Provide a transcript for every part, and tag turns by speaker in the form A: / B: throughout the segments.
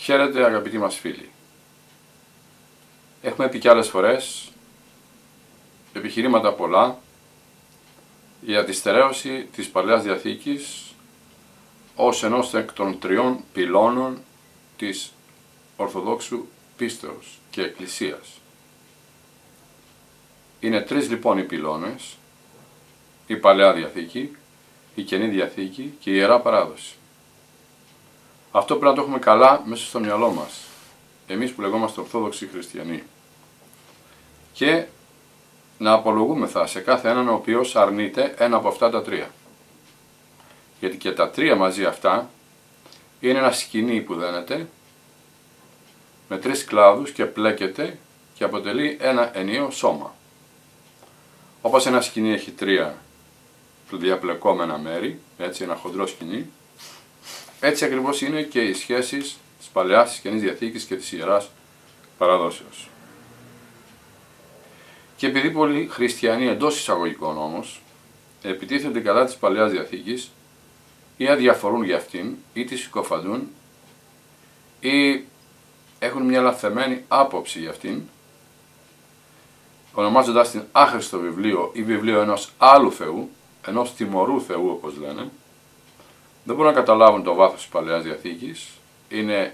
A: Χαίρετε αγαπητοί μας φίλοι. Έχουμε πει κι άλλες φορές επιχειρήματα πολλά για τη στερέωση της Παλαιάς Διαθήκης ως ενός εκ των τριών πυλώνων της Ορθοδόξου πίστεως και Εκκλησίας. Είναι τρεις λοιπόν οι πυλώνες: η Παλαιά Διαθήκη, η Καινή Διαθήκη και η Ιερά Παράδοση. Αυτό πρέπει να το έχουμε καλά μέσα στο μυαλό μας, εμείς που λεγόμαστε Ορθόδοξοι Χριστιανοί, και να απολογούμεθα σε κάθε έναν ο οποίος αρνείται ένα από αυτά τα τρία. Γιατί και τα τρία μαζί αυτά είναι ένα σκηνή που δένεται με τρεις κλάδους και πλέκεται και αποτελεί ένα ενιαίο σώμα. Όπως ένα σκηνή έχει τρία διαπλεκόμενα μέρη, έτσι ένα χοντρό σκηνή, έτσι ακριβώς είναι και οι σχέσεις της Παλαιάς, της Καινής Διαθήκης και της Ιεράς Παραδόσεως. Και επειδή πολλοί χριστιανοί εντός εισαγωγικών όμως επιτίθενται κατά της Παλαιάς Διαθήκης ή αδιαφορούν για αυτήν ή τη συκοφαντούν ή έχουν μια λαθεμένη άποψη για αυτήν, ονομάζοντας την άχρηστο βιβλίο ή βιβλίο ενός άλλου Θεού, ενός τιμωρού Θεού όπως λένε, δεν μπορούν να καταλάβουν το βάθος της Παλαιάς Διαθήκης, είναι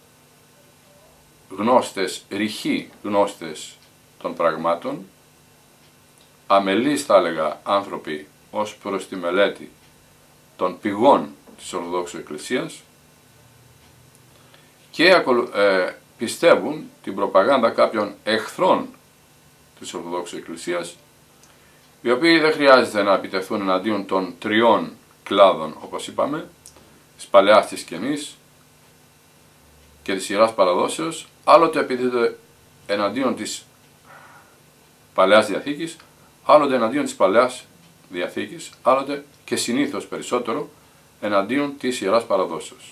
A: γνώστες, ρηχοί γνώστες των πραγμάτων, αμελείς θα έλεγα άνθρωποι ως προς τη μελέτη των πηγών της Ορθοδόξου Εκκλησίας και πιστεύουν την προπαγάνδα κάποιων εχθρών της Ορθοδόξου Εκκλησίας, οι οποίοι δεν χρειάζεται να επιτεθούν εναντίον των τριών κλάδων, όπως είπαμε, της Παλαιάς, της Καινής και της Ιεράς Παραδόσεως, άλλοτε επιτίθεται εναντίον της Παλαιάς Διαθήκης, άλλοτε εναντίον της Παλαιάς Διαθήκης, άλλοτε και συνήθως περισσότερο εναντίον της Ιεράς Παραδόσεως.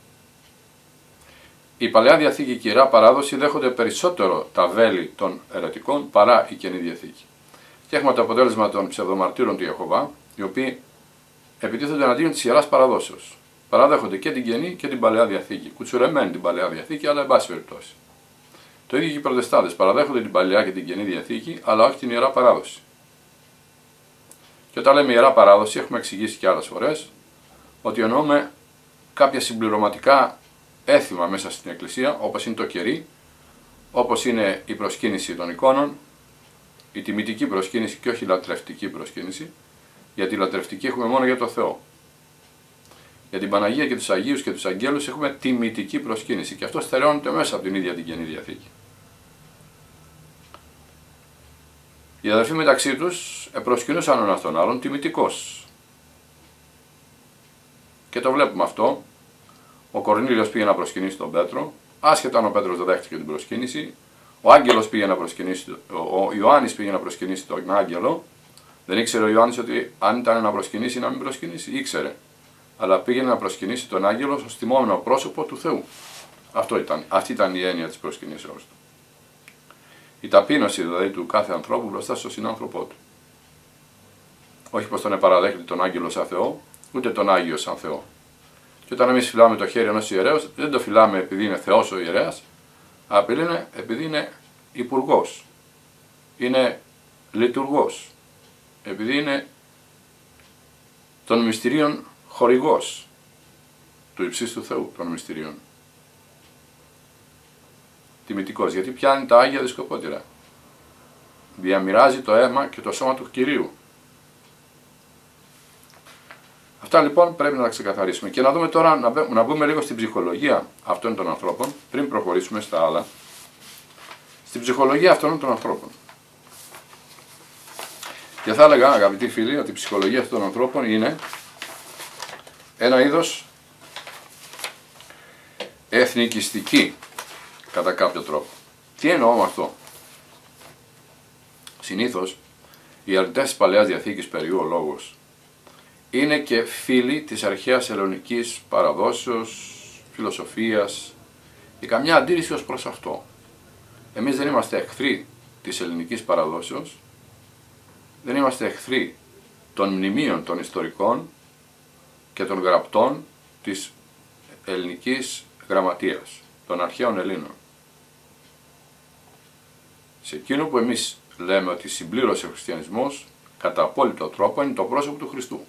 A: Η Παλαιά Διαθήκη και η Ιερά Παράδοση δέχονται περισσότερο τα βέλη των αιρετικών παρά η Καινή Διαθήκη. Και έχουμε το αποτέλεσμα των ψευδομαρτύρων του Ιεχωβά, οι οποίοι επιτίθενται εναντίον της Ιεράς Παραδόσεως. Παραδέχονται και την Καινή και την Παλαιά Διαθήκη. Κουτσουρεμένη την Παλαιά Διαθήκη, αλλά εν πάση περιπτώσει. Το ίδιο και οι Προτεστάντες. Παραδέχονται την Παλαιά και την Καινή Διαθήκη, αλλά όχι την Ιερά Παράδοση. Και όταν λέμε Ιερά Παράδοση, έχουμε εξηγήσει και άλλες φορές ότι εννοούμε κάποια συμπληρωματικά έθιμα μέσα στην Εκκλησία, όπως είναι το κερί, όπως είναι η προσκύνηση των εικόνων, η τιμητική προσκύνηση και όχι η λατρευτική προσκύνηση, γιατί η λατρευτική έχουμε μόνο για το Θεό. Για την Παναγία και τους Αγίους και τους Αγγέλους έχουμε τιμητική προσκύνηση και αυτό στερεώνεται μέσα από την ίδια την Καινή Διαθήκη. Οι αδερφοί μεταξύ τους προσκυνούσαν ο ένας τον άλλον τιμητικός. Και το βλέπουμε αυτό. Ο Κορνήλιος πήγε να προσκυνήσει τον Πέτρο, άσχετα αν ο Πέτρος δεν δέχτηκε την προσκύνηση. Ο Άγγελος πήγε να προσκυνήσει, ο Ιωάννης πήγε να προσκυνήσει τον Άγγελο. Δεν ήξερε ο Ιωάννης ότι αν ήταν να προσκυνήσει ή να μην προσκυνήσει, ήξερε. Αλλά πήγαινε να προσκυνήσει τον Άγγελο ως τιμόμενο πρόσωπο του Θεού. Αυτή ήταν η έννοια της προσκυνήσεως του. Η ταπείνωση δηλαδή του κάθε ανθρώπου μπροστά στον συνάνθρωπό του. Όχι πως τον επαραδέχεται τον Άγγελο σαν Θεό, ούτε τον Άγιο σαν Θεό. Και όταν εμείς φυλάμε το χέρι ενός ιερέως, δεν το φυλάμε επειδή είναι Θεός ο ιερέας, αλλά επειδή είναι υπουργός, είναι λειτουργός, επειδή είναι των μυστηρίων χορηγός του υψίστου Θεού των μυστηρίων. Τιμητικός, γιατί πιάνει τα Άγια Δισκοπότηρα. Διαμοιράζει το αίμα και το σώμα του Κυρίου. Αυτά λοιπόν πρέπει να τα ξεκαθαρίσουμε. Και να δούμε τώρα, να μπούμε λίγο στην ψυχολογία αυτών των ανθρώπων, πριν προχωρήσουμε στα άλλα. Στην ψυχολογία αυτών των ανθρώπων. Και θα έλεγα, αγαπητοί φίλοι, ότι η ψυχολογία αυτών των ανθρώπων είναι ένα είδος εθνικιστική, κατά κάποιο τρόπο. Τι εννοώ με αυτό? Συνήθως, οι αρνητές της Παλαιάς Διαθήκης, περιού ο λόγος, είναι και φίλοι της αρχαίας ελληνικής παραδόσεως, φιλοσοφίας, και καμιά αντίρρηση ως προς αυτό. Εμείς δεν είμαστε εχθροί της ελληνικής παραδόσεως, δεν είμαστε εχθροί των μνημείων των ιστορικών και των γραπτών της ελληνικής γραμματείας. των αρχαίων Ελλήνων. Σε εκείνο που εμείς λέμε ότι συμπλήρωσε ο χριστιανισμός, κατά απόλυτο τρόπο είναι το πρόσωπο του Χριστού.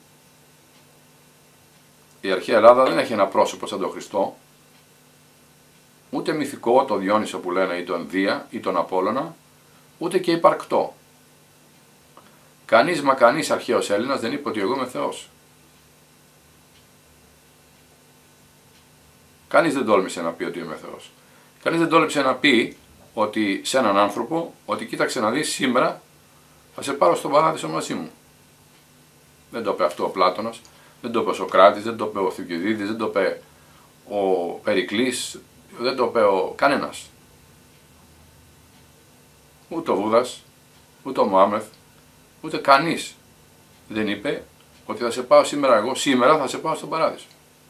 A: Η αρχαία Ελλάδα δεν έχει ένα πρόσωπο σαν τον Χριστό, ούτε μυθικό, το Διόνυσο που λένε, ή τον Δία, ή τον Απόλλωνα, ούτε και υπαρκτό. Κανείς μα κανείς αρχαίος Έλληνας δεν είπε ότι εγώ είμαι Θεός. Κανείς δεν τόλμησε να πει ότι είμαι Θεός. Κανείς δεν τόλμησε να πει ότι σε έναν άνθρωπο, ότι κοίταξε να δεις, σήμερα θα σε πάρω στον παράδεισο μαζί μου. Δεν το είπε αυτό ο Πλάτωνας, δεν το είπε ο Σοκράτης, δεν το είπε ο Θουκυδίδης, δεν το είπε ο Περικλής, δεν το είπε κανένας. Ούτε ο Βούδας, ούτε ο Μωάμεθ, ούτε κανείς δεν είπε ότι θα σε πάω σήμερα εγώ, σήμερα θα σε πάω στον παράδεισο.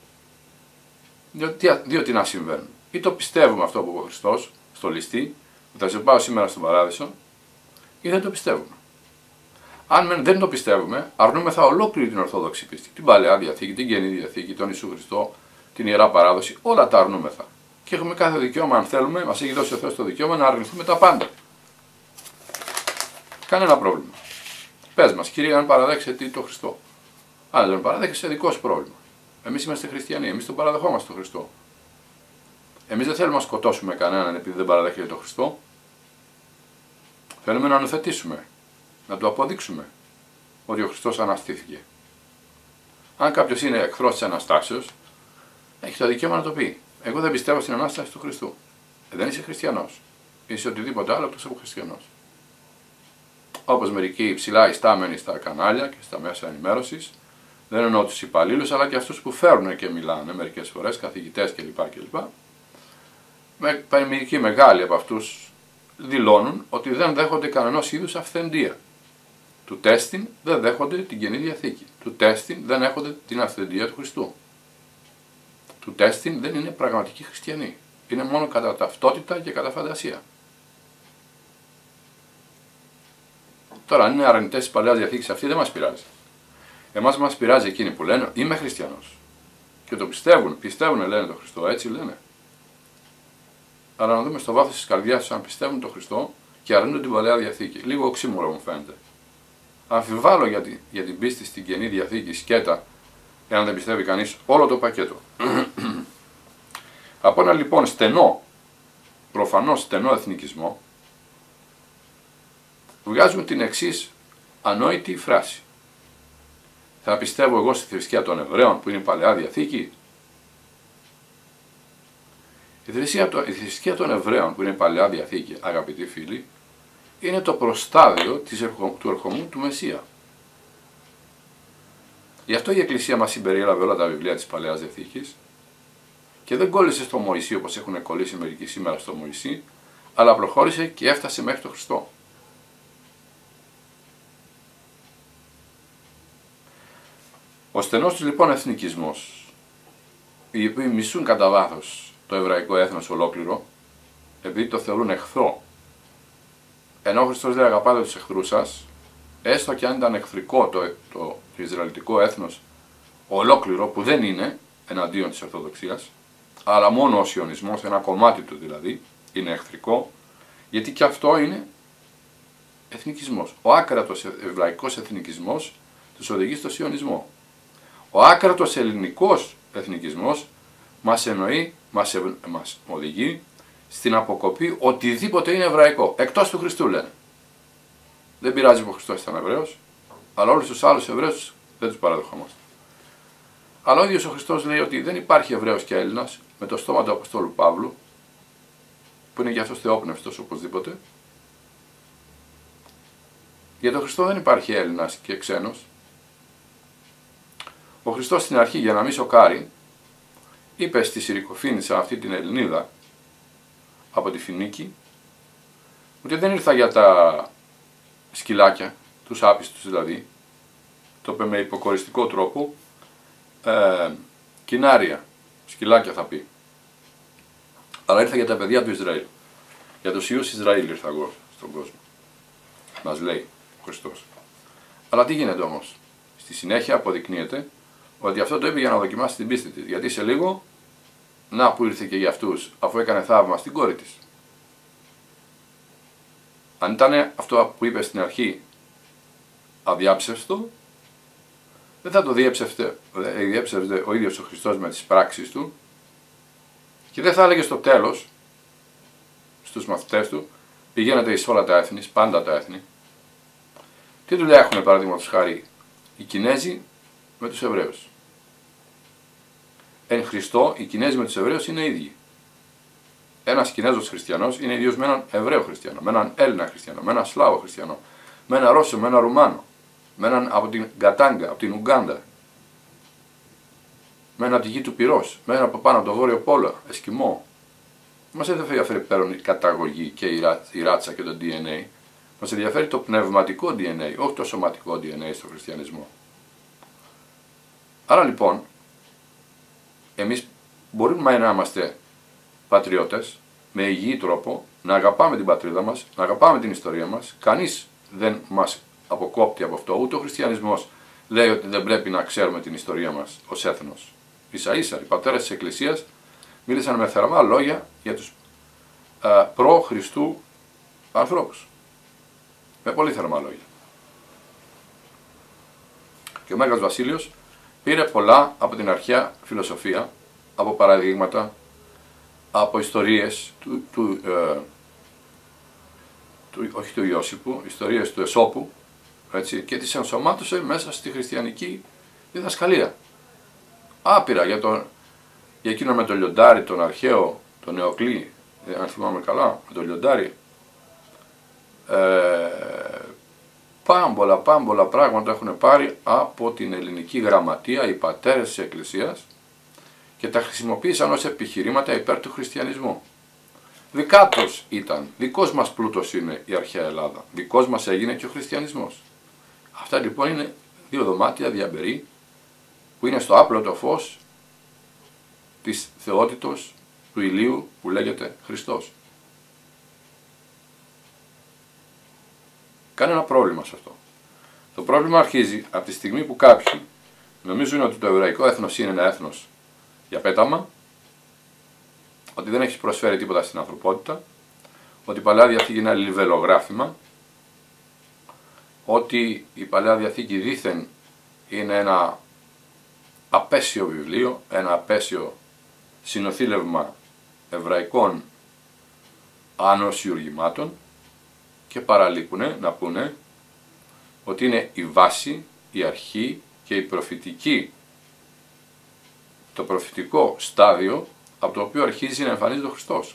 A: Διότι να συμβαίνουν. Ή το πιστεύουμε αυτό που είπε ο Χριστός στο ληστή, ότι θα σε πάω σήμερα στον παράδεισο, ή δεν το πιστεύουμε. Αν δεν το πιστεύουμε, αρνούμεθα ολόκληρη την Ορθόδοξη πίστη. Την Παλαιά Διαθήκη, την Καινή Διαθήκη, τον Ιησού Χριστό, την Ιερά Παράδοση, όλα τα αρνούμεθα. Και έχουμε κάθε δικαίωμα, αν θέλουμε, μας έχει δώσει ο Θεός το δικαίωμα να αρνηθούμε τα πάντα. Κανένα πρόβλημα. Πες μας, Κύριε, αν παραδέχεσαι το Χριστό. Αν δεν τον παραδέχεσαι, δικό σου πρόβλημα. Εμείς είμαστε χριστιανοί, εμείς τον παραδεχόμαστε τον Χριστό. Εμείς δεν θέλουμε να σκοτώσουμε κανέναν επειδή δεν παραδέχεται τον Χριστό. Θέλουμε να νουθετήσουμε, να του αποδείξουμε ότι ο Χριστός αναστήθηκε. Αν κάποιος είναι εχθρός της Αναστάσεως, έχει το δικαίωμα να το πει. Εγώ δεν πιστεύω στην Ανάσταση του Χριστού. Δεν είσαι χριστιανός. Είσαι οτιδήποτε άλλο εκτός από χριστιανός. Όπως μερικοί ψηλά ιστάμενοι στα κανάλια και στα μέσα ενημέρωσης, δεν εννοώ τους υπαλλήλους, αλλά και αυτούς που φέρνουν και μιλάνε μερικές φορές, καθηγητές κλπ. Μερικοί μεγάλοι από αυτούς δηλώνουν ότι δεν δέχονται κανενός είδους αυθεντία. Του τέστην δεν δέχονται την Καινή Διαθήκη. Του τέστην δεν έχονται την αυθεντία του Χριστού. Του τέστην δεν είναι πραγματικοί χριστιανοί. Είναι μόνο κατά ταυτότητα και κατά φαντασία. Τώρα, αν είναι αρνητές της Παλαιάς Διαθήκης, αυτοί δεν μας πειράζει. Εμάς μας πειράζει εκείνοι που λένε είμαι χριστιανός. Και το πιστεύουν, λένε τον Χριστό, έτσι λένε. Αλλά να δούμε στο βάθος της καρδιάς τους αν πιστεύουν τον Χριστό και αρνούνται την Παλαιά Διαθήκη. Λίγο οξύμορο μου φαίνεται. Αμφιβάλλω για την πίστη στην Καινή Διαθήκη σκέτα, εάν δεν πιστεύει κανείς όλο το πακέτο. Από ένα λοιπόν προφανώς στενό εθνικισμό, βγάζουμε την εξής ανόητη φράση. Θα πιστεύω εγώ στη θρησκεία των Εβραίων που είναι η Παλαιά Διαθήκη. Η θρησκεία των Εβραίων που είναι η Παλαιά Διαθήκη, αγαπητοί φίλοι, είναι το προστάδιο του ερχομού του Μεσσία. Γι' αυτό η Εκκλησία μας συμπεριέλαβε όλα τα βιβλία της Παλαιάς Διαθήκης και δεν κόλλησε στο Μωυσή όπως έχουν κολλήσει μερικοί σήμερα στο Μωυσή, αλλά προχώρησε και έφτασε μέχρι τον Χριστό. Ο στενός του λοιπόν εθνικισμός, οι οποίοι μισούν κατά βάθος το εβραϊκό έθνος ολόκληρο, επειδή το θεωρούν εχθρό, ενώ ο Χριστός λέει αγαπάτε τους εχθρούς σας, έστω και αν ήταν εχθρικό το Ισραηλιτικό έθνος ολόκληρο, που δεν είναι εναντίον της Ορθοδοξίας, αλλά μόνο ο Σιωνισμός, ένα κομμάτι του δηλαδή, είναι εχθρικό, γιατί και αυτό είναι εθνικισμός. Ο άκρατος εβραϊκός εθνικισμός τους οδηγεί στο Σιωνισμό. Ο άκρατος ελληνικός εθνικισμός μας οδηγεί στην αποκοπή οτιδήποτε είναι εβραϊκό, εκτός του Χριστού λένε. Δεν πειράζει που ο Χριστός ήταν Εβραίος, αλλά όλους τους άλλους Εβραίους δεν τους παραδεχόμαστε. Αλλά ο ίδιος ο Χριστός λέει ότι δεν υπάρχει Εβραίος και Έλληνας με το στόμα του Αποστόλου Παύλου, που είναι και αυτός θεόπνευστος οπωσδήποτε. Για τον Χριστό δεν υπάρχει Έλληνας και ξένος. Ο Χριστός στην αρχή, για να μην σοκάρει, είπε στη Συρικοφήνισσα αυτή την Ελληνίδα από τη Φινίκη, ότι δεν ήρθα για τα σκυλάκια, τους άπιστους δηλαδή, το είπε με υποκοριστικό τρόπο, κοινάρια, σκυλάκια θα πει. Αλλά ήρθα για τα παιδιά του Ισραήλ. Για τους ιούς Ισραήλ ήρθα εγώ στον κόσμο. Μας λέει ο Χριστός. Αλλά τι γίνεται όμως. Στη συνέχεια αποδεικνύεται ότι αυτό το είπε για να δοκιμάσει την πίστη της. Γιατί σε λίγο να που ήρθε και για αυτούς, αφού έκανε θαύμα στην κόρη της. Αν ήταν αυτό που είπε στην αρχή αδιάψευστο, δεν θα το διέψευδε ο ίδιος ο Χριστός με τις πράξεις του και δεν θα έλεγε στο τέλος στους μαθητές του, πηγαίνετε εις όλα τα έθνη, πάντα τα έθνη. Τι δουλειά έχουν, παραδείγματος χάρη, οι Κινέζοι με τους Εβραίους? Εν Χριστώ, οι Κινέζοι με τους Εβραίους είναι ίδιοι. Ένας Κινέζος χριστιανός είναι ίδιος με έναν Εβραίο χριστιανό, με έναν Έλληνα χριστιανό, με έναν Σλάβο χριστιανό, με έναν Ρώσο, με έναν Ρουμάνο, με έναν από την Γκατάγκα, από την Ουγκάντα, με έναν από τη γη του Πυρός, με έναν από πάνω από το Βόρειο Πόλο, Εσκιμό. Μας δεν ενδιαφέρει πέραν η καταγωγή και η ράτσα και το DNA. Μας ενδιαφέρει το πνευματικό DNA, όχι το σωματικό DNA στο χριστιανισμό. Άρα λοιπόν, εμείς μπορούμε να είμαστε πατριώτες με υγιή τρόπο, να αγαπάμε την πατρίδα μας, να αγαπάμε την ιστορία μας. Κανείς δεν μας αποκόπτει από αυτό, ούτε ο χριστιανισμός λέει ότι δεν πρέπει να ξέρουμε την ιστορία μας ως έθνος. Ίσα ίσα, οι πατέρες της Εκκλησίας μίλησαν με θερμά λόγια για τους προ-Χριστού ανθρώπους. Με πολύ θερμά λόγια. Και ο Μέγας Βασίλειος πήρε πολλά από την αρχαία φιλοσοφία, από παραδείγματα, από ιστορίες όχι του Ιώσιπου, ιστορίες του Εσώπου, έτσι, και τις ενσωμάτωσε μέσα στη χριστιανική διδασκαλία. Άπειρα για εκείνο με το λιοντάρι, τον αρχαίο, τον Νεοκλή, αν θυμάμαι καλά, με το λιοντάρι. Πάμπολα πράγματα έχουν πάρει από την ελληνική γραμματεία οι πατέρες της Εκκλησίας και τα χρησιμοποίησαν ως επιχειρήματα υπέρ του χριστιανισμού. Δικά τους ήταν, δικός μας πλούτος είναι η αρχαία Ελλάδα, δικός μας έγινε και ο χριστιανισμός. Αυτά λοιπόν είναι δύο δωμάτια διαμπερή που είναι στο άπλωτο φως της θεότητος του ηλίου που λέγεται Χριστός. Κανένα πρόβλημα σε αυτό. Το πρόβλημα αρχίζει από τη στιγμή που κάποιοι νομίζουν ότι το εβραϊκό έθνος είναι ένα έθνος για πέταμα, ότι δεν έχει προσφέρει τίποτα στην ανθρωπότητα, ότι η Παλαιά Διαθήκη είναι ένα λιβελογράφημα, ότι η Παλαιά Διαθήκη δήθεν είναι ένα απέσιο βιβλίο, ένα απέσιο συνοθήλευμα εβραϊκών ανοσιουργημάτων και παραλείπουνε να πούνε ότι είναι η βάση, η αρχή και η το προφητικό στάδιο από το οποίο αρχίζει να εμφανίζεται ο Χριστός.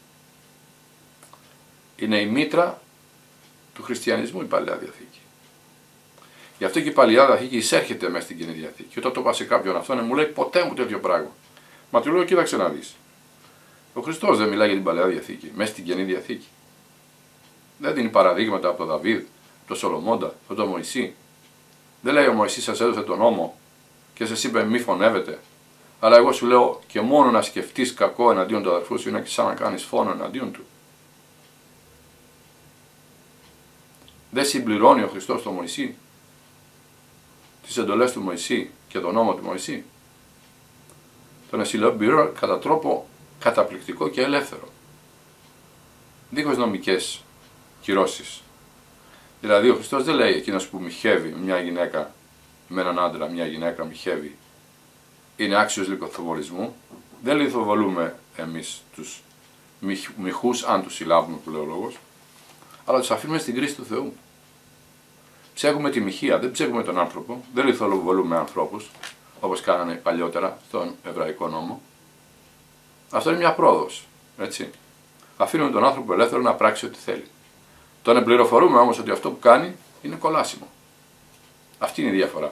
A: Είναι η μήτρα του χριστιανισμού η Παλαιά Διαθήκη. Γι' αυτό και η Παλαιά Διαθήκη εισέρχεται μέσα στην Καινή Διαθήκη. Και όταν το είπα σε κάποιον αυτόν, μου λέει ποτέ μου τέτοιο πράγμα. Μα του λέω, κοίταξε να δεις. Ο Χριστός δεν μιλάει για την Παλαιά Διαθήκη, μέσα στην Καινή Διαθήκη. Δεν δίνει παραδείγματα από τον Δαβίδ, τον Σολομώντα, από τον Μωυσή. Δεν λέει ο Μωυσής σας έδωσε τον νόμο και σας είπε μη φωνεύετε. Αλλά εγώ σου λέω και μόνο να σκεφτείς κακό εναντίον του αδερφού σου είναι και σαν να κάνεις φόνο εναντίον του. Δεν συμπληρώνει ο Χριστός τον Μωυσή, τις εντολές του Μωυσή και τον νόμο του Μωυσή. Τον συμπληρώνει κατά τρόπο καταπληκτικό και ελεύθερο. Δίχως νομικές κυρώσεις. Δηλαδή ο Χριστός δεν λέει εκείνος που μοιχεύει μια γυναίκα με έναν άντρα, μια γυναίκα μοιχεύει, είναι άξιος λιθοβολισμού. Δεν λιθοβολούμε εμείς τους μοιχούς, αν τους συλλάβουμε που λέει ο λόγος, αλλά τους αφήνουμε στην κρίση του Θεού. Ψέχουμε τη μοιχεία, δεν ψέχουμε τον άνθρωπο, δεν λιθοβολούμε ανθρώπους, όπως κάνανε παλιότερα στον εβραϊκό νόμο. Αυτό είναι μια πρόοδος, έτσι. Αφήνουμε τον άνθρωπο ελεύθερο να πράξει ό,τι θέλει. Τον εμπληροφορούμε όμως ότι αυτό που κάνει είναι κολάσιμο. Αυτή είναι η διαφορά.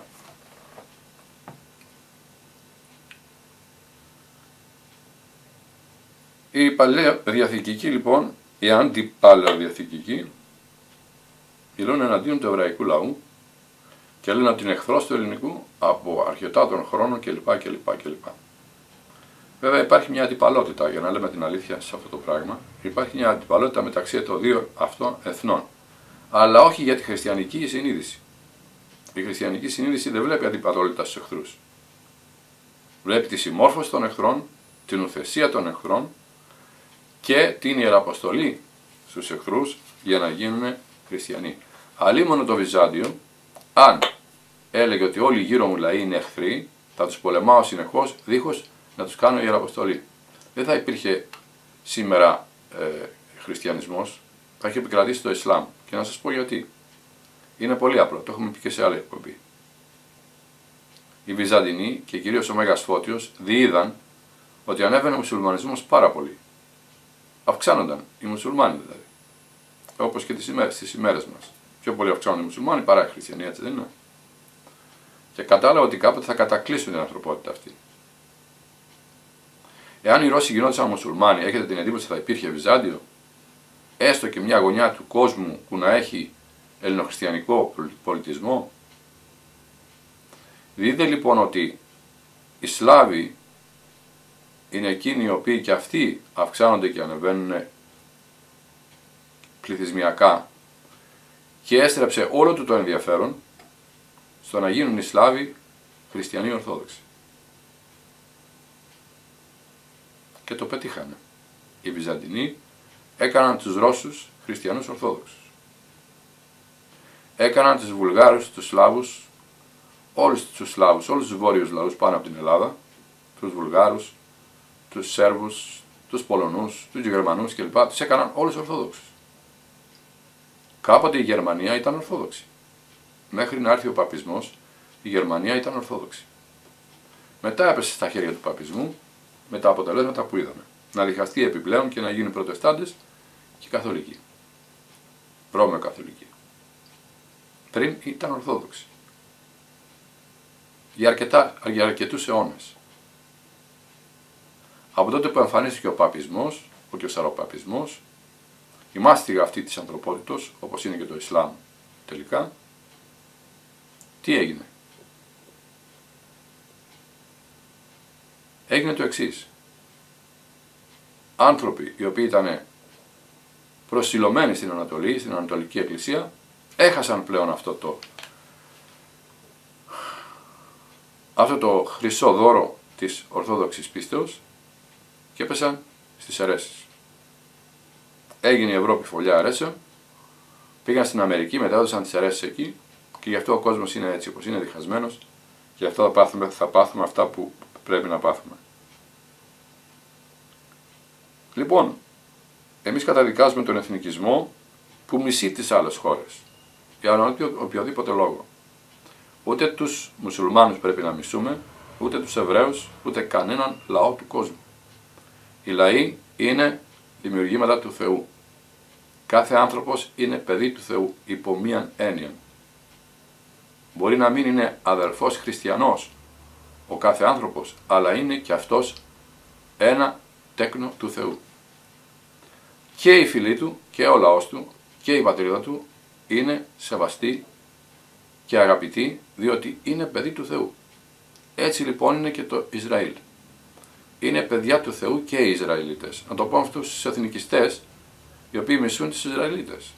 A: Η Παλαιά Διαθηκική λοιπόν, οι αντιπαλαιοδιαθηκικοί, μιλούν εναντίον του εβραϊκού λαού και λένε ότι είναι εχθρός του ελληνικού από αρκετά των χρόνων κλπ. Βέβαια υπάρχει μια αντιπαλότητα, για να λέμε την αλήθεια σε αυτό το πράγμα, υπάρχει μια αντιπαλότητα μεταξύ των δύο αυτών εθνών. Αλλά όχι για τη χριστιανική συνείδηση. Η χριστιανική συνείδηση δεν βλέπει αντιπαλότητα στους εχθρούς. Βλέπει τη συμμόρφωση των εχθρών την ουθεσία των εχθρών και την ιεραποστολή στους εχθρούς για να γίνουν χριστιανοί. Αλίμονο το Βυζάντιο, αν έλεγε ότι όλοι γύρω μου λαοί είναι εχθροί, θα τους πολεμάω συνεχώς, δίχως να τους κάνω ιεραποστολή. Δεν θα υπήρχε σήμερα χριστιανισμός, θα είχε επικρατήσει το Ισλάμ. Και να σας πω γιατί. Είναι πολύ απλό, το έχουμε πει και σε άλλη εκπομπή. Οι Βυζαντινοί και κυρίως ο Μέγας Φώτιος διείδαν ότι ανέβαινε ο μουσουλμανισμός πάρα πολύ. Αυξάνονταν οι μουσουλμάνοι δηλαδή. Όπως και στις ημέρες μας. Πιο πολύ αυξάνονται οι μουσουλμάνοι παρά οι χριστιανοί, έτσι δεν είναι? Και κατάλαβα ότι κάποτε θα κατακλείσουν την ανθρωπότητα αυτή. Εάν οι Ρώσοι γινόντουσαν μουσουλμάνοι, έχετε την εντύπωση ότι θα υπήρχε Βυζάντιο? Έστω και μια γωνιά του κόσμου που να έχει ελληνοχριστιανικό πολιτισμό? Δείτε λοιπόν ότι οι Σλάβοι είναι εκείνοι οι οποίοι και αυτοί αυξάνονται και ανεβαίνουν πληθυσμιακά, και έστρεψε όλο του το ενδιαφέρον στο να γίνουν οι Σλάβοι χριστιανοί Ορθόδοξοι. Και το πετύχανε. Οι Βυζαντινοί έκαναν τους Ρώσους χριστιανούς Ορθόδοξους. Έκαναν τους Βουλγάρους, τους Σλάβους, όλους τους Σλάβους, όλους τους βόρειους λαούς πάνω από την Ελλάδα, τους Βουλγάρους, τους Σέρβους, τους Πολωνούς, τους Γερμανούς κλπ. Τους έκαναν όλους Ορθόδοξους. Κάποτε η Γερμανία ήταν Ορθόδοξη. Μέχρι να έρθει ο παπισμός, η Γερμανία ήταν Ορθόδοξη. Μετά έπεσε στα χέρια του παπισμού με τα αποτελέσματα που είδαμε. Να διχαστεί επιπλέον και να γίνουν Προτεστάντες και Καθολικοί. Ρώμαιο Καθολικοί. Πριν ήταν Ορθόδοξοι. Για αρκετούς αιώνες. Από τότε που εμφανίστηκε ο παπισμός, ο κεσαροπαπισμός, η μάστιγα αυτή της ανθρωπότητος, όπως είναι και το Ισλάμ τελικά, τι έγινε? Έγινε το εξής. Άνθρωποι οι οποίοι ήταν προσιλωμένοι στην Ανατολή, στην Ανατολική Εκκλησία, έχασαν πλέον αυτό το χρυσό δώρο της Ορθόδοξης πίστεως και έπεσαν στις αιρέσεις. Έγινε η Ευρώπη φωλιά αιρέσεων, πήγαν στην Αμερική, μετέδωσαν τις αιρέσεις εκεί και γι' αυτό ο κόσμος είναι έτσι όπως είναι, διχασμένος, και γι' αυτό θα πάθουμε αυτά που πρέπει να πάθουμε. Λοιπόν, εμείς καταδικάζουμε τον εθνικισμό που μισεί τις άλλες χώρες, για οποιοδήποτε λόγο. Ούτε τους μουσουλμάνους πρέπει να μισούμε, ούτε τους Εβραίους, ούτε κανέναν λαό του κόσμου. Οι λαοί είναι δημιουργήματα του Θεού. Κάθε άνθρωπος είναι παιδί του Θεού, υπό μίαν έννοια. Μπορεί να μην είναι αδελφός χριστιανός ο κάθε άνθρωπος, αλλά είναι και αυτός ένα τέκνο του Θεού. Και οι φίλοι του και ο λαός του και η πατρίδα του είναι σεβαστοί και αγαπητοί, διότι είναι παιδί του Θεού. Έτσι λοιπόν είναι και το Ισραήλ. Είναι παιδιά του Θεού και οι Ισραηλίτες. Να το πω αυτούς στους εθνικιστές, οι οποίοι μισούν τους Ισραηλίτες.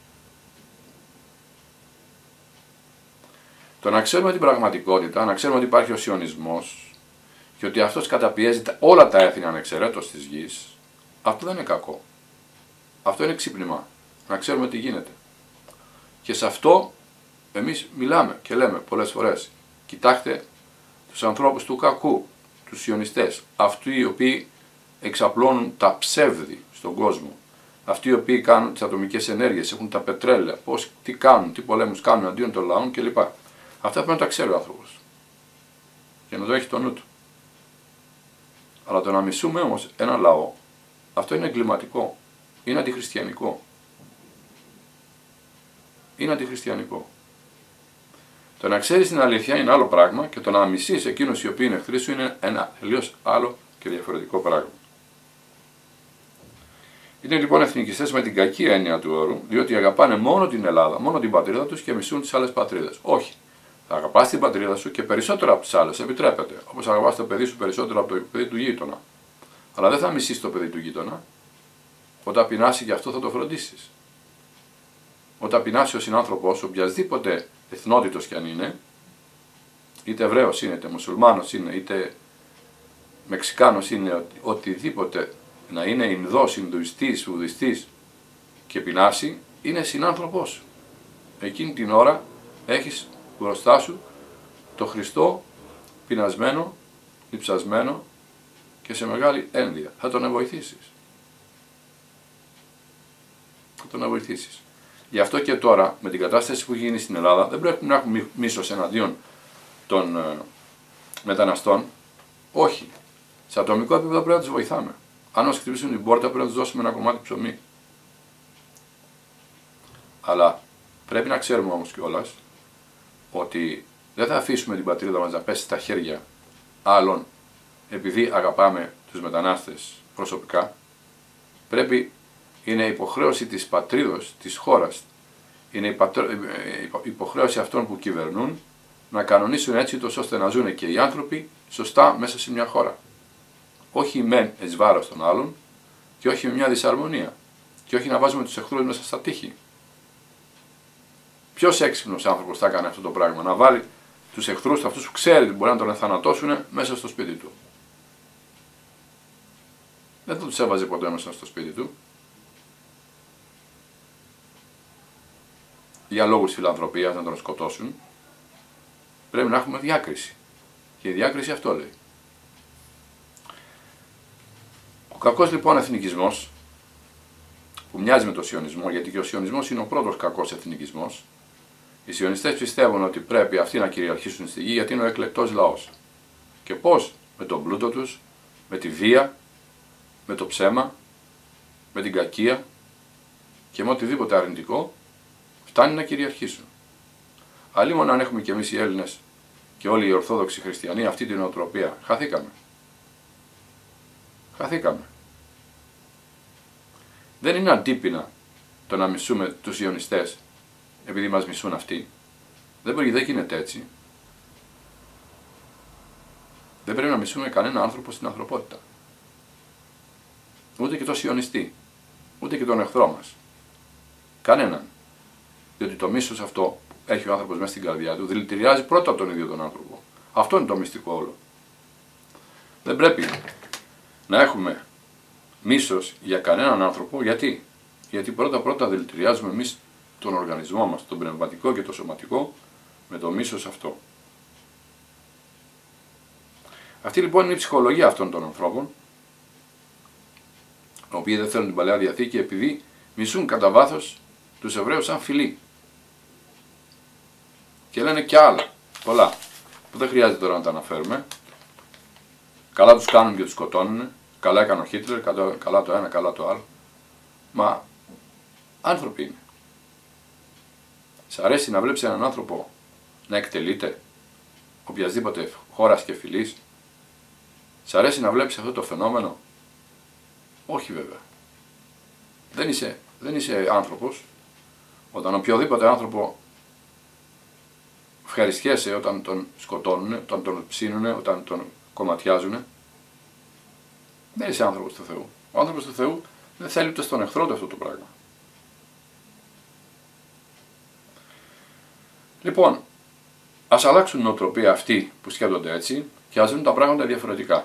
A: Το να ξέρουμε την πραγματικότητα, να ξέρουμε ότι υπάρχει ο σιωνισμός και ότι αυτός καταπιέζει όλα τα έθνη ανεξαιρέτως της γης, αυτό δεν είναι κακό. Αυτό είναι ξύπνημα. Να ξέρουμε τι γίνεται. Και σε αυτό εμείς μιλάμε και λέμε πολλές φορές. Κοιτάξτε τους ανθρώπους του κακού, τους σιωνιστές, αυτοί οι οποίοι εξαπλώνουν τα ψεύδη στον κόσμο, αυτοί οι οποίοι κάνουν τις ατομικές ενέργειες, έχουν τα πετρέλαια, τι κάνουν, τι πολέμους κάνουν αντίον των λαών κλπ. Αυτά πρέπει να τα ξέρει ο άνθρωπος και να το έχει στο νου του. Αλλά το να μισούμε όμως ένα λαό, αυτό είναι εγκληματικό, είναι αντιχριστιανικό. Είναι αντιχριστιανικό. Το να ξέρεις την αλήθεια είναι άλλο πράγμα και το να μισείς εκείνους οι οποίοι είναι εχθροί σου είναι ένα τελείως άλλο και διαφορετικό πράγμα. Είναι λοιπόν εθνικιστές με την κακή έννοια του όρου, διότι αγαπάνε μόνο την Ελλάδα, μόνο την πατρίδα τους και μισούν τις άλλες πατρίδες. Όχι. Θα αγαπάς την πατρίδα σου και περισσότερο από τις άλλες, επιτρέπεται. Όπως αγαπάς το παιδί σου περισσότερο από το παιδί του γείτονα. Αλλά δεν θα μισείς το παιδί του γείτονα. Όταν πεινάσει και αυτό θα το φροντίσεις. Όταν πεινάσει ο συνάνθρωπός, οποιασδήποτε εθνότητος κι αν είναι, είτε Εβραίος είναι, είτε Μουσουλμάνος είναι, είτε Μεξικάνος είναι οτιδήποτε να είναι Ινδός, Ινδουιστής, Βουδιστής και πεινάσει, είναι συνάνθρωπός σου. Εκείνη την ώρα έχεις μπροστά σου το Χριστό πεινασμένο, διψασμένο και σε μεγάλη ένδια. Θα τον βοηθήσεις. Θα τον βοηθήσεις. Γι' αυτό και τώρα, με την κατάσταση που γίνει στην Ελλάδα, δεν πρέπει να έχουμε μίσος εναντίον των μεταναστών. Όχι. Σε ατομικό επίπεδο πρέπει να τους βοηθάμε. Αν μας χτυπήσουν την πόρτα, πρέπει να τους δώσουμε ένα κομμάτι ψωμί. Αλλά πρέπει να ξέρουμε όμως κιόλας ότι δεν θα αφήσουμε την πατρίδα μας να πέσει στα χέρια άλλων επειδή αγαπάμε τους μετανάστες προσωπικά. Πρέπει, είναι υποχρέωση της πατρίδος, της χώρας, είναι υποχρέωση αυτών που κυβερνούν να κανονίσουν έτσι ώστε να ζουν και οι άνθρωποι σωστά μέσα σε μια χώρα. Όχι μεν εις βάρος των άλλων και όχι με μια δυσαρμονία και όχι να βάζουμε τους εχθρούς μέσα στα τείχη. Ποιος έξυπνος άνθρωπος θα έκανε αυτό το πράγμα, να βάλει τους εχθρούς, αυτούς που ξέρει ότι μπορεί να τον εθανατώσουν, μέσα στο σπίτι του. Δεν θα τους έβαζε ποτέ μέσα στο σπίτι του. Για λόγους φιλανθρωπίας να τον σκοτώσουν. Πρέπει να έχουμε διάκριση. Και η διάκριση αυτό λέει. Ο κακός λοιπόν εθνικισμός, που μοιάζει με το σιωνισμό, γιατί και ο σιωνισμός είναι ο πρώτος κακός εθνικισμός, οι σιωνιστές πιστεύουν ότι πρέπει αυτοί να κυριαρχήσουν στη γη γιατί είναι ο εκλεκτός λαός. Και πώς? Με τον πλούτο τους, με τη βία, με το ψέμα, με την κακία και με οτιδήποτε αρνητικό φτάνει να κυριαρχήσουν. Αλλήμον αν έχουμε και εμείς οι Έλληνες και όλοι οι Ορθόδοξοι Χριστιανοί αυτή την νοοτροπία, χαθήκαμε. Χαθήκαμε. Δεν είναι αντίπεινα το να μισούμε τους Ιωνιστές επειδή μας μισούν αυτοί. Δεν γίνεται έτσι. Δεν πρέπει να μισούμε κανένα άνθρωπο στην ανθρωπότητα. Ούτε και τον Σιωνιστή. Ούτε και τον εχθρό μας. Κανέναν. Διότι το μίσος αυτό που έχει ο άνθρωπος μέσα στην καρδιά του δηλητηριάζει πρώτα τον ίδιο τον άνθρωπο. Αυτό είναι το μυστικό όλο. Δεν πρέπει να έχουμε μίσος για κανέναν άνθρωπο. Γιατί? Γιατί πρώτα δηλητηριάζουμε εμείς τον οργανισμό μας, τον πνευματικό και το σωματικό, με το μίσος αυτό. Αυτή λοιπόν είναι η ψυχολογία αυτών των ανθρώπων, οι οποίοι δεν θέλουν την Παλαιά Διαθήκη επειδή μισούν κατά βάθος τους Εβραίους σαν φιλοί. Και λένε και άλλα, πολλά, που δεν χρειάζεται τώρα να τα αναφέρουμε. Καλά τους κάνουν και τους σκοτώνουν, καλά έκανε ο Χίτλερ, καλά το ένα, καλά το άλλο. Μα άνθρωποι είναι. Σ' αρέσει να βλέπεις έναν άνθρωπο να εκτελείται, οποιασδήποτε χώρας και φυλής? Σ' αρέσει να βλέπεις αυτό το φαινόμενο? Όχι βέβαια. Δεν είσαι άνθρωπος όταν οποιοδήποτε άνθρωπο ευχαριστιέσαι όταν τον σκοτώνουν, όταν τον ψήνουν, όταν τον κομματιάζουν. Δεν είσαι άνθρωπος του Θεού. Ο άνθρωπος του Θεού δεν θέλει ούτε στον εχθρό του αυτό το πράγμα. Λοιπόν, ας αλλάξουν νοοτροπία αυτοί που σκέφτονται έτσι και ας δουν τα πράγματα διαφορετικά.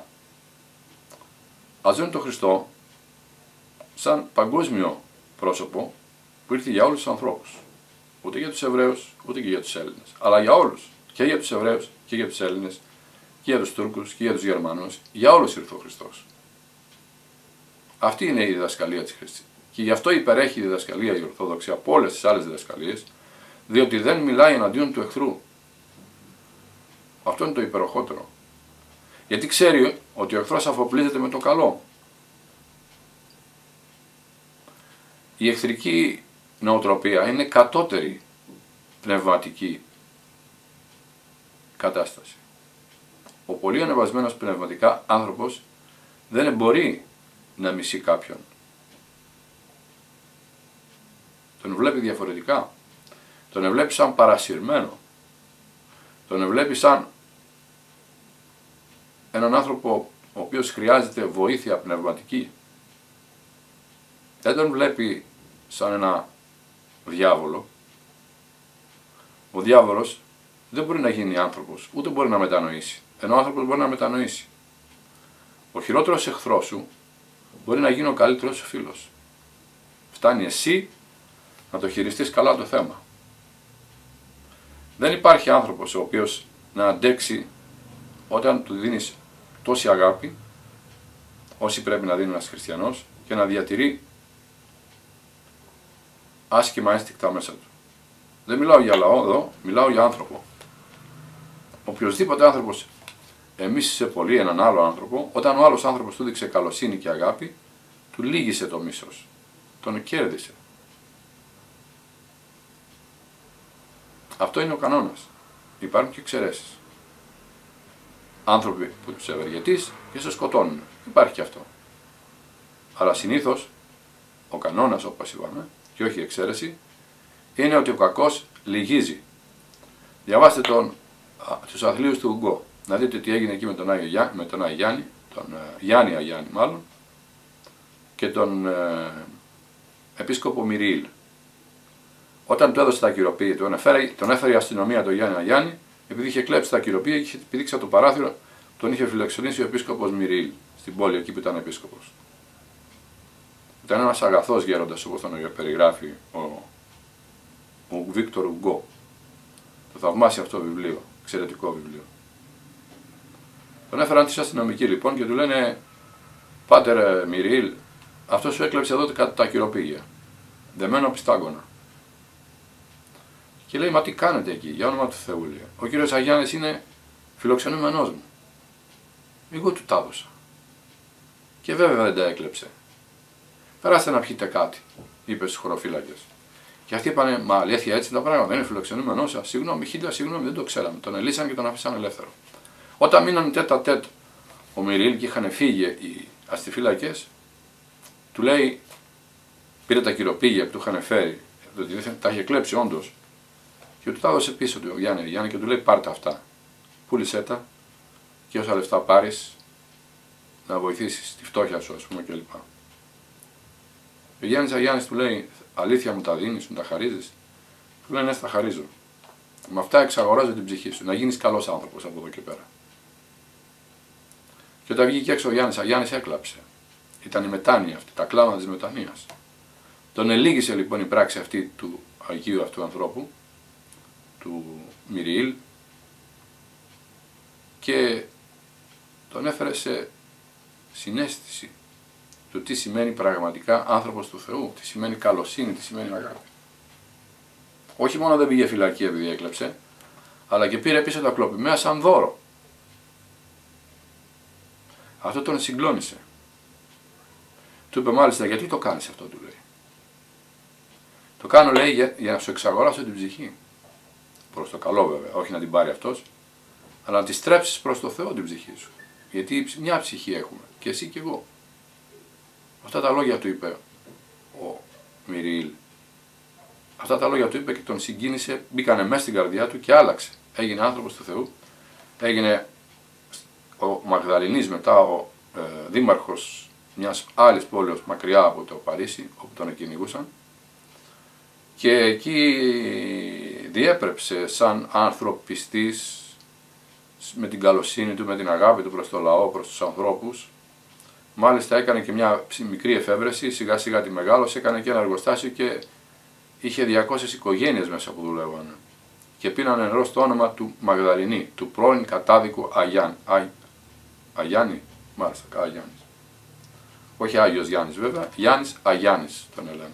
A: Ας δουν τον Χριστό σαν παγκόσμιο πρόσωπο που ήρθε για όλους τους ανθρώπους. Ούτε για τους Εβραίους, ούτε και για τους Έλληνες. Αλλά για όλους. Και για τους Εβραίους, και για τους Έλληνες, και για τους Τούρκους, και για τους Γερμανούς. Για όλους ήρθε ο Χριστός. Αυτή είναι η διδασκαλία της Χριστής. Και γι' αυτό υπερέχει η διδασκαλία η Ορθόδοξη από όλες τις άλλες διδασκαλίες, διότι δεν μιλάει εναντίον του εχθρού. Αυτό είναι το υπεροχότερο. Γιατί ξέρει ότι ο εχθρός αφοπλίζεται με το καλό. Η εχθρική νοοτροπία είναι κατώτερη πνευματική κατάσταση. Ο πολύ ανεβασμένος πνευματικά άνθρωπος δεν μπορεί να μισεί κάποιον. Τον βλέπει διαφορετικά. Τον βλέπει σαν παρασυρμένο. Τον βλέπει σαν έναν άνθρωπο ο οποίος χρειάζεται βοήθεια πνευματική. Δεν τον βλέπει σαν ένα διάβολο. Ο διάβολος δεν μπορεί να γίνει άνθρωπος, ούτε μπορεί να μετανοήσει. Ενώ ο άνθρωπος μπορεί να μετανοήσει. ο χειρότερος εχθρός σου μπορεί να γίνει ο καλύτερος σου φίλος. Φτάνει εσύ να το χειριστείς καλά το θέμα. Δεν υπάρχει άνθρωπος ο οποίος να αντέξει όταν του δίνεις τόση αγάπη, όση πρέπει να δίνει ένας χριστιανός, και να διατηρεί άσχημα ένστικτα μέσα του. Δεν μιλάω για λαό εδώ, μιλάω για άνθρωπο. Οποιοσδήποτε άνθρωπος εμίσησε πολύ έναν άλλο άνθρωπο, όταν ο άλλος άνθρωπος του δείξε καλοσύνη και αγάπη, του λύγησε το μίσος. Τον κέρδισε. Αυτό είναι ο κανόνας. Υπάρχουν και εξαιρέσεις. Άνθρωποι που τους ευεργετείς και σε σκοτώνουν. Υπάρχει και αυτό. Αλλά συνήθως ο κανόνας, όπως είπαμε, και όχι η εξαίρεση, είναι ότι ο κακός λυγίζει. Διαβάστε τους αθλίους του Ουγκό. Να δείτε τι έγινε εκεί με τον Άγιο Γιάννη, τον Γιάννη Αγιάννη μάλλον, και τον επίσκοπο Μυριήλ. Όταν του έδωσε τα ακυρωπία, τον έφερε η αστυνομία τον Γιάννη Αγιάννη, επειδή είχε κλέψει τα ακυρωπία και είχε πηδήξει από το παράθυρο, τον είχε φιλοξενήσει ο επίσκοπος Μυριήλ, στην πόλη εκεί που ήταν επίσκοπος. Ήταν ένας αγαθός γέροντας, όπως τον περιγράφει ο Βίκτορ Ουγκό. Το θαυμάσιο αυτό βιβλίο, εξαιρετικό βιβλίο. Τον έφεραν τις αστυνομικοί λοιπόν και του λένε, Πάτερ Μυριήλ, αυτό σου έκλεψε εδώ τα ακυρωπήγια. Δεμένο πιστάγωνα. Και λέει, μα τι κάνετε εκεί, για όνομα του Θεού, λέει. Ο κύριος Αγιάννης είναι φιλοξενούμενός μου. Εγώ του τα έδωσα. Και βέβαια δεν τα έκλεψε. Περάστε να πιείτε κάτι, είπε στους χωροφύλακες. Και αυτοί είπανε, μα αλήθεια έτσι τα πράγματα, δεν είναι φιλοξενούμενός σας. Συγγνώμη, χίλια συγγνώμη, δεν το ξέραμε. Τον ελύσαν και τον αφήσαν ελεύθερο. Όταν μείναν τέτα τέτ ο Μυριήλ και είχαν φύγει οι αστιφύλακες, του λέει, πήρε τα κυροπήγια που του είχαν φέρει, διότι τα είχε κλέψει όντως, και του τα έδωσε πίσω του ο Γιάννη και του λέει, πάρτε αυτά, πούλησέ τα και όσα λεφτά πάρεις να βοηθήσεις τη φτώχεια σου, ας πούμε, κλπ. Ο Γιάννης Αγιάννης του λέει, αλήθεια μου τα δίνεις, μου τα χαρίζεις. Του λέει, ναι, στα χαρίζω. Με αυτά εξαγοράζω την ψυχή σου, να γίνεις καλός άνθρωπος από εδώ και πέρα. Και όταν βγήκε έξω ο Γιάννης Αγιάννης έκλαψε. Ήταν η μετάνοια αυτή, τα κλάματα της μετανοίας. Τον ελίγησε λοιπόν η πράξη αυτή του Αγίου αυτού ανθρώπου, του Μυριήλ, και τον έφερε σε συναίσθηση του τι σημαίνει πραγματικά άνθρωπος του Θεού, τι σημαίνει καλοσύνη, τι σημαίνει αγάπη. Όχι μόνο δεν πήγε φυλακή επειδή έκλεψε, αλλά και πήρε πίσω τα κλοπημένα σαν δώρο. Αυτό τον συγκλώνησε. Του είπε μάλιστα, γιατί το κάνεις αυτό, του λέει. Το κάνω, λέει, για να σου εξαγοράσω την ψυχή. Προς το καλό βέβαια, όχι να την πάρει αυτός, αλλά να τη στρέψεις προς το Θεό την ψυχή σου. Γιατί μια ψυχή έχουμε, και εσύ και εγώ. Αυτά τα λόγια του είπε ο Μυριήλ. Αυτά τα λόγια του είπε και τον συγκίνησε, μπήκανε μέσα στην καρδιά του και άλλαξε. Έγινε άνθρωπος του Θεού, έγινε ο Μαγδαληνής μετά ο δήμαρχος μιας άλλης πόλης μακριά από το Παρίσι, όπου τον κυνηγούσαν, και εκεί διέπρεψε σαν ανθρωπιστής με την καλοσύνη του, με την αγάπη του προς το λαό, προς τους ανθρώπους. Μάλιστα έκανε και μια μικρή εφεύρεση, σιγά σιγά τη μεγάλωσε, έκανε και ένα εργοστάσιο και είχε 200 οικογένειες μέσα που δουλεύανε. Και πήραν νερό στο όνομα του Μαγδαληνή, του πρώην κατάδικου Αγιάννη, μάλιστα, Αγιάννης. Όχι Άγιος Γιάννης βέβαια, Γιάννης Αγιάννης τον λένε.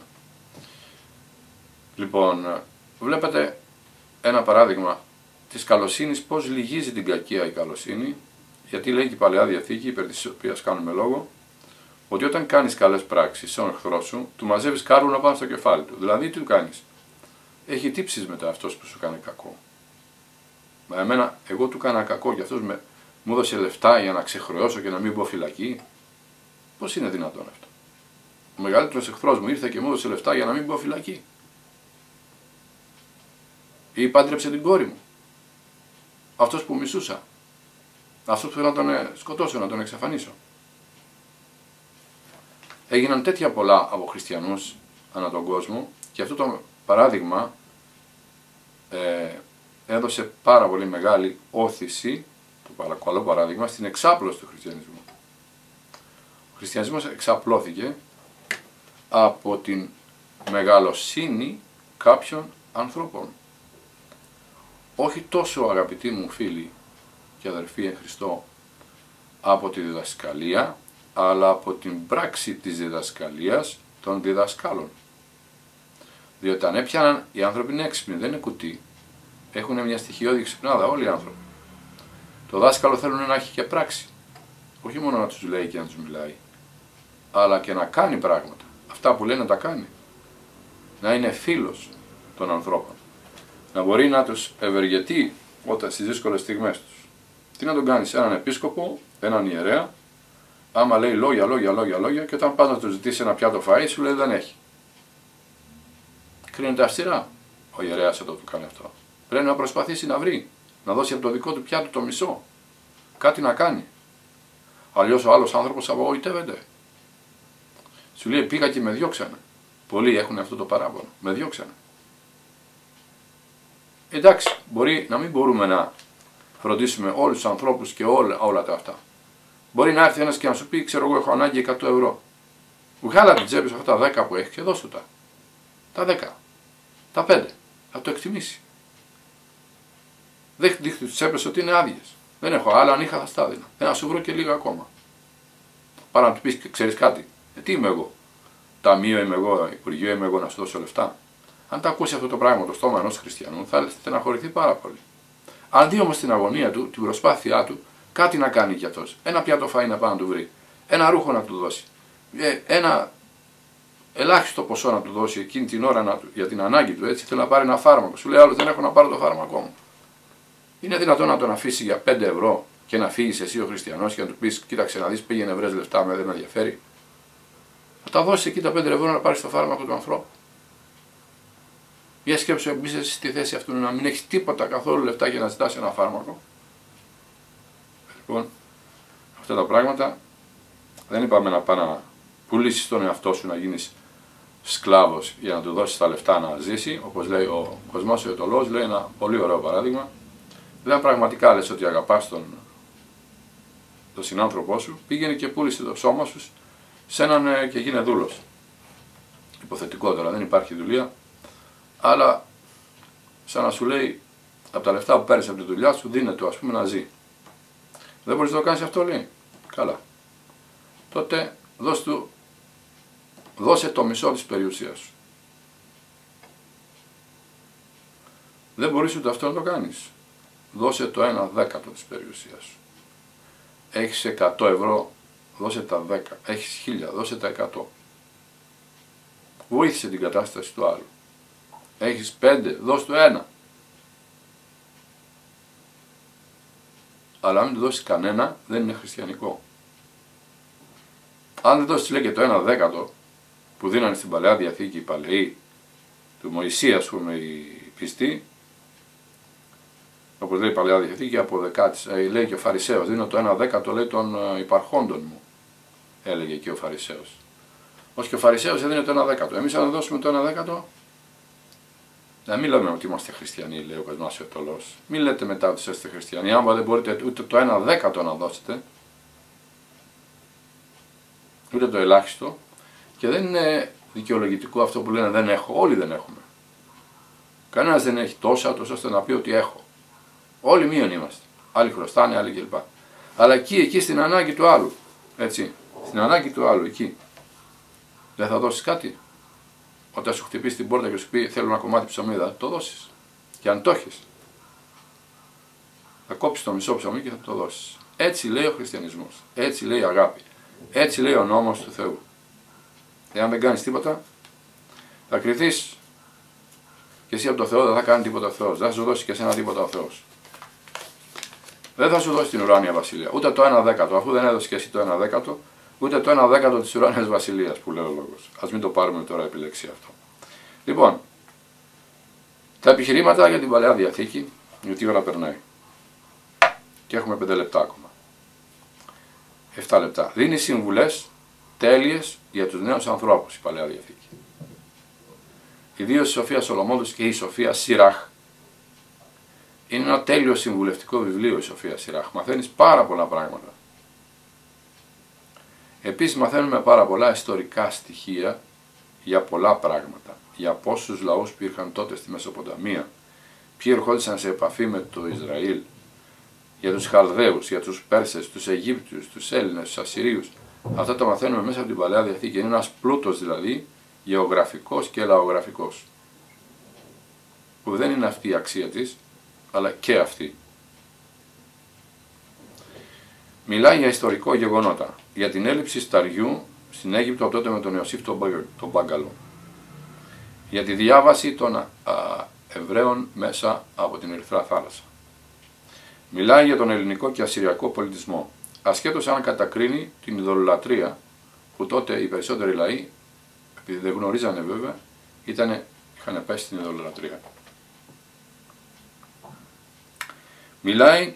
A: Λοιπόν, βλέπετε ένα παράδειγμα της καλοσύνης, πώς λυγίζει την κακία η καλοσύνη, γιατί λέει και η Παλαιά Διαθήκη, υπέρ της οποίας κάνουμε λόγο, ότι όταν κάνεις καλές πράξεις στον εχθρό σου, του μαζεύεις κάρβουνα πάνω στο κεφάλι του. Δηλαδή τι του κάνεις. Έχει τύψεις μετά αυτός που σου κάνει κακό. Μα εγώ του έκανα κακό και αυτός μου έδωσε λεφτά για να ξεχρεώσω και να μην μπω φυλακή. Πώς είναι δυνατόν αυτό. Ο μεγαλύτερος εχθρός μου ήρθε και μου έδωσε λεφτά για να μην μπω φυλακή. Ή πάντρεψε την κόρη μου. Αυτός που μισούσα. Αυτός που θέλω να τον σκοτώσω, να τον εξαφανίσω. Έγιναν τέτοια πολλά από χριστιανούς ανά τον κόσμο και αυτό το παράδειγμα έδωσε πάρα πολύ μεγάλη όθηση, το καλό παράδειγμα, στην εξάπλωση του χριστιανισμού. χριστιανισμός εξαπλώθηκε από την μεγαλοσύνη κάποιων ανθρώπων. Όχι τόσο, αγαπητοί μου φίλοι και αδερφοί εν Χριστώ, από τη διδασκαλία, αλλά από την πράξη της διδασκαλίας των διδασκάλων. Διότι αν έπιαναν, οι άνθρωποι είναι έξυπνοι, δεν είναι κουτί. Έχουν μια στοιχειώδη ξυπνάδα όλοι οι άνθρωποι. Το δάσκαλο θέλουν να έχει και πράξη. Όχι μόνο να τους λέει και να τους μιλάει, αλλά και να κάνει πράγματα. Αυτά που λέει να τα κάνει. Να είναι φίλος των ανθρώπων. Να μπορεί να τους ευεργετεί όταν στις δύσκολες στιγμές τους. Τι να τον κάνεις, έναν επίσκοπο, έναν ιερέα, άμα λέει λόγια και όταν πας να του ζητήσει ένα πιάτο φαΐ σου λέει δεν έχει. Κρίνεται αυστηρά ο ιερέας εδώ που κάνει αυτό. Πρέπει να προσπαθήσει να βρει, να δώσει από το δικό του πιάτο το μισό. Κάτι να κάνει. Αλλιώς ο άλλος άνθρωπος απογοητεύεται. Σου λέει πήγα και με διώξανε. Πολλοί έχουν αυτό το παράπονο. Με διώξανε. Εντάξει, μπορεί να μην μπορούμε να φροντίσουμε όλους τους ανθρώπους και όλα τα αυτά. Μπορεί να έρθει ένας και να σου πει, ξέρω εγώ, έχω ανάγκη 100 ευρώ. Βγάλα την τσέπη σου αυτά τα 10 που έχει και δώσου τα. Τα 10. Τα 5. Θα το εκτιμήσει. Δεν δείχνει τις τσέπες ότι είναι άδειες. Δεν έχω άλλα, αν είχα θα στα έδινα. Να σου βρω και λίγα ακόμα. Παρά να του πει, ξέρεις κάτι. Τι είμαι εγώ. Ταμείο είμαι εγώ, Υπουργείο είμαι εγώ να σου δώσω λεφτά. Αν τα ακούσει αυτό το πράγμα το στόμα ενός χριστιανού, θα στεναχωρηθεί πάρα πολύ. Αν δει όμως την αγωνία του, την προσπάθειά του, κάτι να κάνει κι αυτός. Ένα πιάτο φαΐ να πάει να του βρει. Ένα ρούχο να του δώσει. Ένα ελάχιστο ποσό να του δώσει εκείνη την ώρα για την ανάγκη του. Έτσι θέλει να πάρει ένα φάρμακο. Σου λέει άλλο δεν έχω να πάρω το φάρμακό μου. Είναι δυνατόν να τον αφήσει για 5 ευρώ και να φύγει εσύ ο χριστιανός και να του πει: κοίταξε να δει, πήγαινε βρες λεφτά, δεν με ενδιαφέρει. Θα τα δώσει εκεί τα 5 ευρώ να πάρει το φάρμακο του ανθρώπου. Για σκέψου, μπει εσύ στη θέση αυτού να μην έχει τίποτα καθόλου λεφτά για να ζητάς ένα φάρμακο. Λοιπόν, αυτά τα πράγματα δεν είπαμε να πάει να πουλήσεις τον εαυτό σου να γίνεις σκλάβος για να του δώσεις τα λεφτά να ζήσει. Όπως λέει ο Κοσμάς ο Αιτωλός, λέει ένα πολύ ωραίο παράδειγμα. Δεν πραγματικά λες ότι αγαπάς τον συνάνθρωπό σου, πήγαινε και πούλησε το σώμα σου σε έναν και γίνε δούλος. Υποθετικό τώρα, δεν υπάρχει δουλεία. Αλλά σαν να σου λέει από τα λεφτά που παίρνεις από τη δουλειά σου δίνε του ας πούμε να ζει. Δεν μπορείς να το κάνεις αυτό, λέει. Καλά. Τότε δώσε το μισό της περιουσίας σου. Δεν μπορείς ούτε αυτό να το κάνεις. Δώσε το 1/10 της περιουσίας σου. Έχεις 100 ευρώ, δώσε τα 10. Έχεις 1000, δώσε τα 100. Βοήθησε την κατάσταση του άλλου. Έχεις 5, δώσ' του 1. Αλλά αν μην του δώσεις κανένα, δεν είναι χριστιανικό. Αν δεν δώσεις, λέει, και το 1/10 που δίνανε στην Παλαιά Διαθήκη οι Παλαιοί, του Μωυσή, ας πούμε, οι πιστοί, όπως λέει η Παλαιά Διαθήκη, από δεκάτης, λέει και ο Φαρισαίος, δίνω το 1/10, λέει, των υπαρχόντων μου, έλεγε και ο Φαρισαίος. Ως και ο Φαρισαίος έδινε το 1/10. Εμείς αν δώσουμε το 1/10, να μην λέμε ότι είμαστε χριστιανοί, λέει ο Κοσμάς ο Αιτωλός. Μην λέτε μετά ότι είστε χριστιανοί, άμα δεν μπορείτε ούτε το 1/10 να δώσετε, ούτε το ελάχιστο, και δεν είναι δικαιολογητικό αυτό που λένε δεν έχω. Όλοι δεν έχουμε. Κανένας δεν έχει τόσα, τόσο ώστε να πει ότι έχω. Όλοι μείον είμαστε. Άλλοι χρωστάνε, άλλοι κλπ. Αλλά εκεί στην ανάγκη του άλλου, έτσι, στην ανάγκη του άλλου, εκεί, δεν θα δώσεις κάτι. Όταν σου χτυπήσει την πόρτα και σου πει θέλω ένα κομμάτι ψωμί, θα το δώσεις. Και αν το έχεις, θα κόψεις το μισό ψωμί και θα το δώσεις. Έτσι λέει ο χριστιανισμός. Έτσι λέει η αγάπη. Έτσι λέει ο νόμος του Θεού. Εάν δεν κάνεις τίποτα, θα κριθείς και εσύ από το Θεό δεν θα κάνει τίποτα ο Θεός. Δεν θα σου δώσει και εσένα τίποτα ο Θεός. Δεν θα σου δώσει την ουράνια βασιλεία. Ούτε το 1/10, αφού δεν έδωσε και εσύ το 1/10, ούτε το 1/10 της ουράνιας βασιλείας που λέει ο λόγος. Ας μην το πάρουμε τώρα επιλέξει αυτό. Λοιπόν, τα επιχειρήματα για την Παλαιά Διαθήκη, γιατί η ώρα περνάει. Και έχουμε 5 λεπτά ακόμα. 7 λεπτά. Δίνει συμβουλές τέλειες για τους νέους ανθρώπους η Παλαιά Διαθήκη. Ιδίως η Σοφία Σολομόντος και η Σοφία Σιράχ. Είναι ένα τέλειο συμβουλευτικό βιβλίο η Σοφία Σιράχ. Μαθαίνεις πάρα πολλά πράγματα. Επίσης μαθαίνουμε πάρα πολλά ιστορικά στοιχεία για πολλά πράγματα. Για πόσους λαούς υπήρχαν τότε στη Μεσοποταμία, ποιοι ερχόντουσαν σε επαφή με το Ισραήλ, για τους Χαλδαίους, για τους Πέρσες, τους Αιγύπτιους, τους Έλληνες, τους Ασσυρίους. Αυτά τα μαθαίνουμε μέσα από την Παλαιά Διαθήκη. Είναι ένας πλούτος δηλαδή γεωγραφικός και λαογραφικός. Που δεν είναι αυτή η αξία της, αλλά και αυτή. Μιλάει για ιστορικό γεγονότα. Για την έλλειψη σταριού στην Αίγυπτο τότε με τον Ιωσήφ τον Μπάγκαλο. Για τη διάβαση των Εβραίων μέσα από την Ερυθρά Θάλασσα. Μιλάει για τον ελληνικό και ασσυριακό πολιτισμό, ασχέτως αν κατακρίνει την ειδωλολατρία που τότε οι περισσότεροι λαοί, επειδή δεν γνωρίζανε βέβαια, είχαν πέσει στην ειδωλολατρία. Μιλάει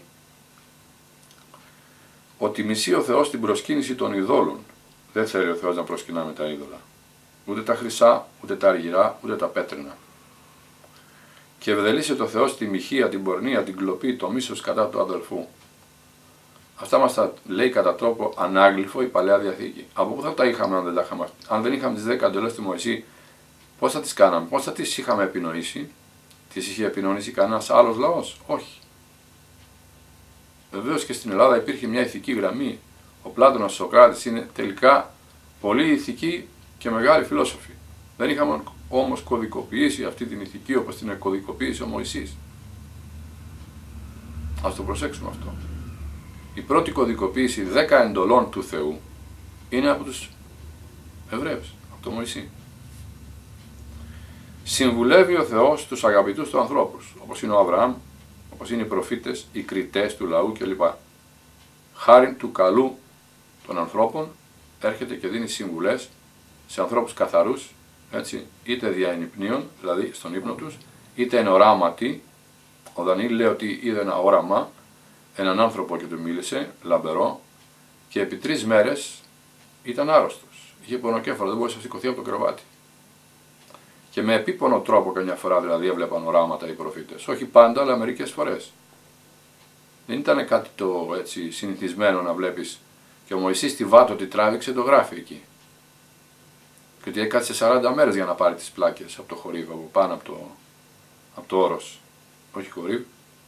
A: ότι μισεί ο Θεός την προσκύνηση των ειδόλων. Δεν θέλει ο Θεός να προσκυνάμε τα είδωλα. Ούτε τα χρυσά, ούτε τα αργυρά, ούτε τα πέτρινα. Και ευδελίσε το Θεός τη μοιχεία, την πορνεία, την κλοπή, το μίσος κατά του αδελφού. Αυτά μας τα λέει κατά τρόπο ανάγλυφο η Παλαιά Διαθήκη. Από πού θα τα είχαμε αν δεν τα είχαμε? Αν δεν είχαμε τις 10 εντολές του Μωυσή, πώς θα τις κάναμε? Πώς θα τις είχαμε επινοήσει? Τις είχε επινοήσει κανένας άλλος λαός? Όχι. Βεβαίως και στην Ελλάδα υπήρχε μια ηθική γραμμή. Ο Πλάτωνας, ο Σοκράτης είναι τελικά πολύ ηθικοί και μεγάλοι φιλόσοφοι. Δεν είχαμε όμως κωδικοποιήσει αυτή την ηθική όπως την κωδικοποίησε ο Μωυσής. Ας το προσέξουμε αυτό. Η πρώτη κωδικοποίηση 10 εντολών του Θεού είναι από τους Εβραίους, από τον Μωυσή. Συμβουλεύει ο Θεός τους αγαπητούς του ανθρώπους, όπως είναι ο Αβραάμ, όπως είναι οι προφήτες, οι κριτές του λαού κλπ. Χάριν του καλού των ανθρώπων έρχεται και δίνει συμβουλές σε ανθρώπους καθαρούς, έτσι, είτε δια ενυπνίων, δηλαδή στον ύπνο τους, είτε εν οράματι. Ο Δανιήλ λέει ότι είδε ένα όραμα, έναν άνθρωπο και του μίλησε, λαμπερό, και επί 3 μέρες ήταν άρρωστος. Είχε πονοκέφαλο, δεν μπορούσε να σηκωθεί από το κρεβάτι. Και με επίπονο τρόπο καμιά φορά δηλαδή έβλεπαν οράματα οι προφήτες. Όχι πάντα, αλλά μερικές φορές. Δεν ήταν κάτι το έτσι συνηθισμένο να βλέπεις. Και ο Μωυσής τη βάτο τη τράβηξε, το γράφει εκεί. Και ότι έκατσε 40 μέρες για να πάρει τις πλάκες από το χορύβ, από πάνω από το όρος. Όχι χορύβ,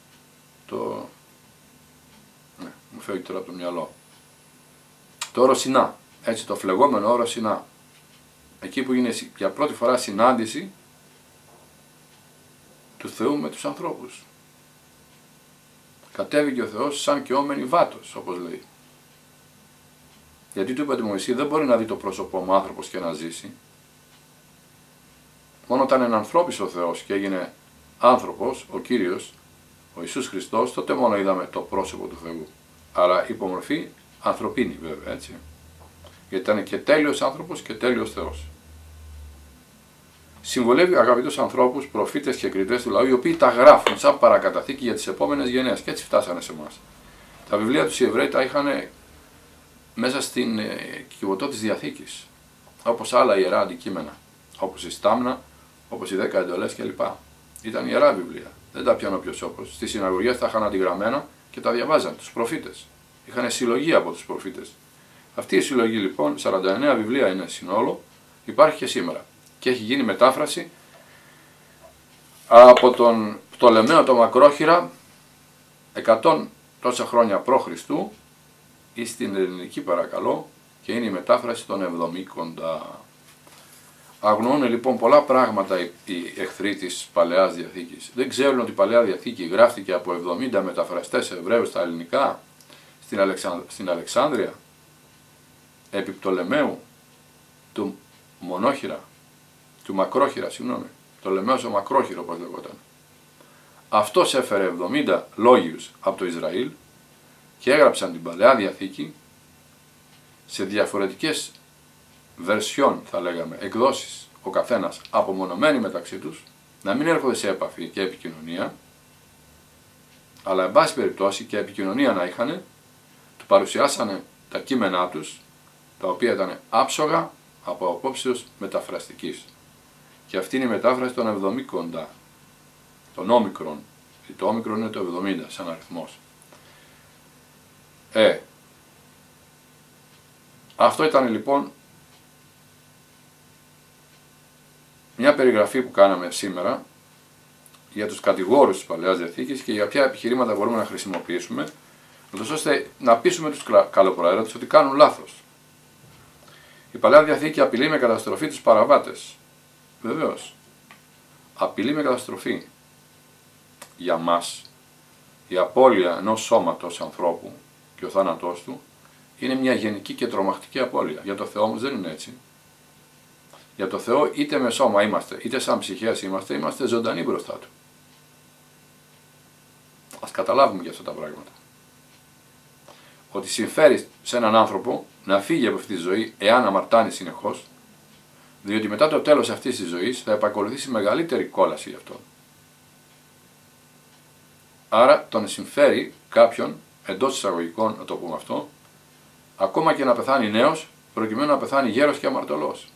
A: ναι, μου φεύγει τώρα από το μυαλό. Το όρος Σινά, έτσι, το φλεγόμενο όρος Σινά. Εκεί που είναι για πρώτη φορά συνάντηση του Θεού με τους ανθρώπους. Κατέβηκε ο Θεός σαν καιόμενη βάτος, όπως λέει. Γιατί του είπε ότι Μωυσή δεν μπορεί να δει το πρόσωπό μου άνθρωπος και να ζήσει. Μόνο όταν ενανθρώπισε ο Θεός και έγινε άνθρωπος, ο Κύριος, ο Ιησούς Χριστός, τότε μόνο είδαμε το πρόσωπο του Θεού. Αλλά υπομορφή ανθρωπίνη βέβαια, έτσι. Γιατί ήταν και τέλειος άνθρωπος και τέλειος Θεός. Συμβολεύει αγαπητούς ανθρώπους, προφήτες και κριτές του λαού, οι οποίοι τα γράφουν σαν παρακαταθήκη για τις επόμενες γενναίες. Και έτσι φτάσανε σε εμάς. Τα βιβλία τους οι Εβραίοι τα είχαν μέσα στην κυβωτό της Διαθήκης, όπως άλλα ιερά αντικείμενα, όπως η Στάμνα, όπως οι 10 εντολές κλπ. Ήταν ιερά βιβλία. Δεν τα πιάνω ποιος όπως. Στις συναγωγές τα είχαν αντιγραμμένα και τα διαβάζαν τους προφήτες. Είχαν συλλογή από τους προφήτες. Αυτή η συλλογή λοιπόν, 49 βιβλία είναι συνόλο, υπάρχει και σήμερα. Και έχει γίνει μετάφραση από τον Πτολεμαίο το Μακρόχυρα 100 τόσα χρόνια π.Χ. ή στην ελληνική παρακαλώ, και είναι η μετάφραση των Εβδομήκοντα. Αγνοούν λοιπόν πολλά πράγματα οι εχθροί της Παλαιάς Διαθήκης. Δεν ξέρουν ότι η Παλαιά Διαθήκη γράφτηκε από 70 μεταφραστές Εβραίους στα ελληνικά στην Αλεξάνδρεια, επί Πτολεμαίου του Μονόχυρα, του Μακρόχυρα, συγγνώμη, Πτολεμαίος ο Μακρόχυρο όπως λεγόταν. Αυτός έφερε 70 λόγιους από το Ισραήλ και έγραψαν την Παλαιά Διαθήκη σε διαφορετικές βερσιόν, θα λέγαμε, εκδόσεις ο καθένας, απομονωμένοι μεταξύ τους, να μην έρχονται σε επαφή και επικοινωνία, αλλά εν πάση περιπτώσει και επικοινωνία να είχαν, του παρουσιάσανε τα κείμενά τους, τα οποία ήταν άψογα από απόψεως μεταφραστικής. Και αυτή είναι η μετάφραση των Εβδομήκοντα, των όμικρων. Το όμικρον είναι το 70 σαν αριθμός. Αυτό ήταν λοιπόν μια περιγραφή που κάναμε σήμερα για τους κατηγόρους της Παλαιάς Διαθήκης και για ποια επιχειρήματα μπορούμε να χρησιμοποιήσουμε, ώστε να πείσουμε τους καλοπροαίρετους ότι κάνουν λάθος. Η Παλαιά Διαθήκη απειλεί με καταστροφή τους παραβάτες. Βεβαίως. Απειλεί με καταστροφή. Για μας, η απώλεια ενός σώματος ανθρώπου και ο θάνατός του είναι μια γενική και τρομακτική απώλεια. Για το Θεό όμως δεν είναι έτσι. Για το Θεό είτε με σώμα είμαστε, είτε σαν ψυχές είμαστε ζωντανοί μπροστά Του. Ας καταλάβουμε για αυτά τα πράγματα. Ότι συμφέρει σε έναν άνθρωπο να φύγει από αυτή τη ζωή εάν αμαρτάνει συνεχώς, διότι μετά το τέλος αυτής της ζωής θα επακολουθήσει μεγαλύτερη κόλαση γι' αυτό. Άρα τον συμφέρει κάποιον, εντός εισαγωγικών να το πούμε αυτό, ακόμα και να πεθάνει νέος, προκειμένου να πεθάνει γέρος και αμαρτωλός.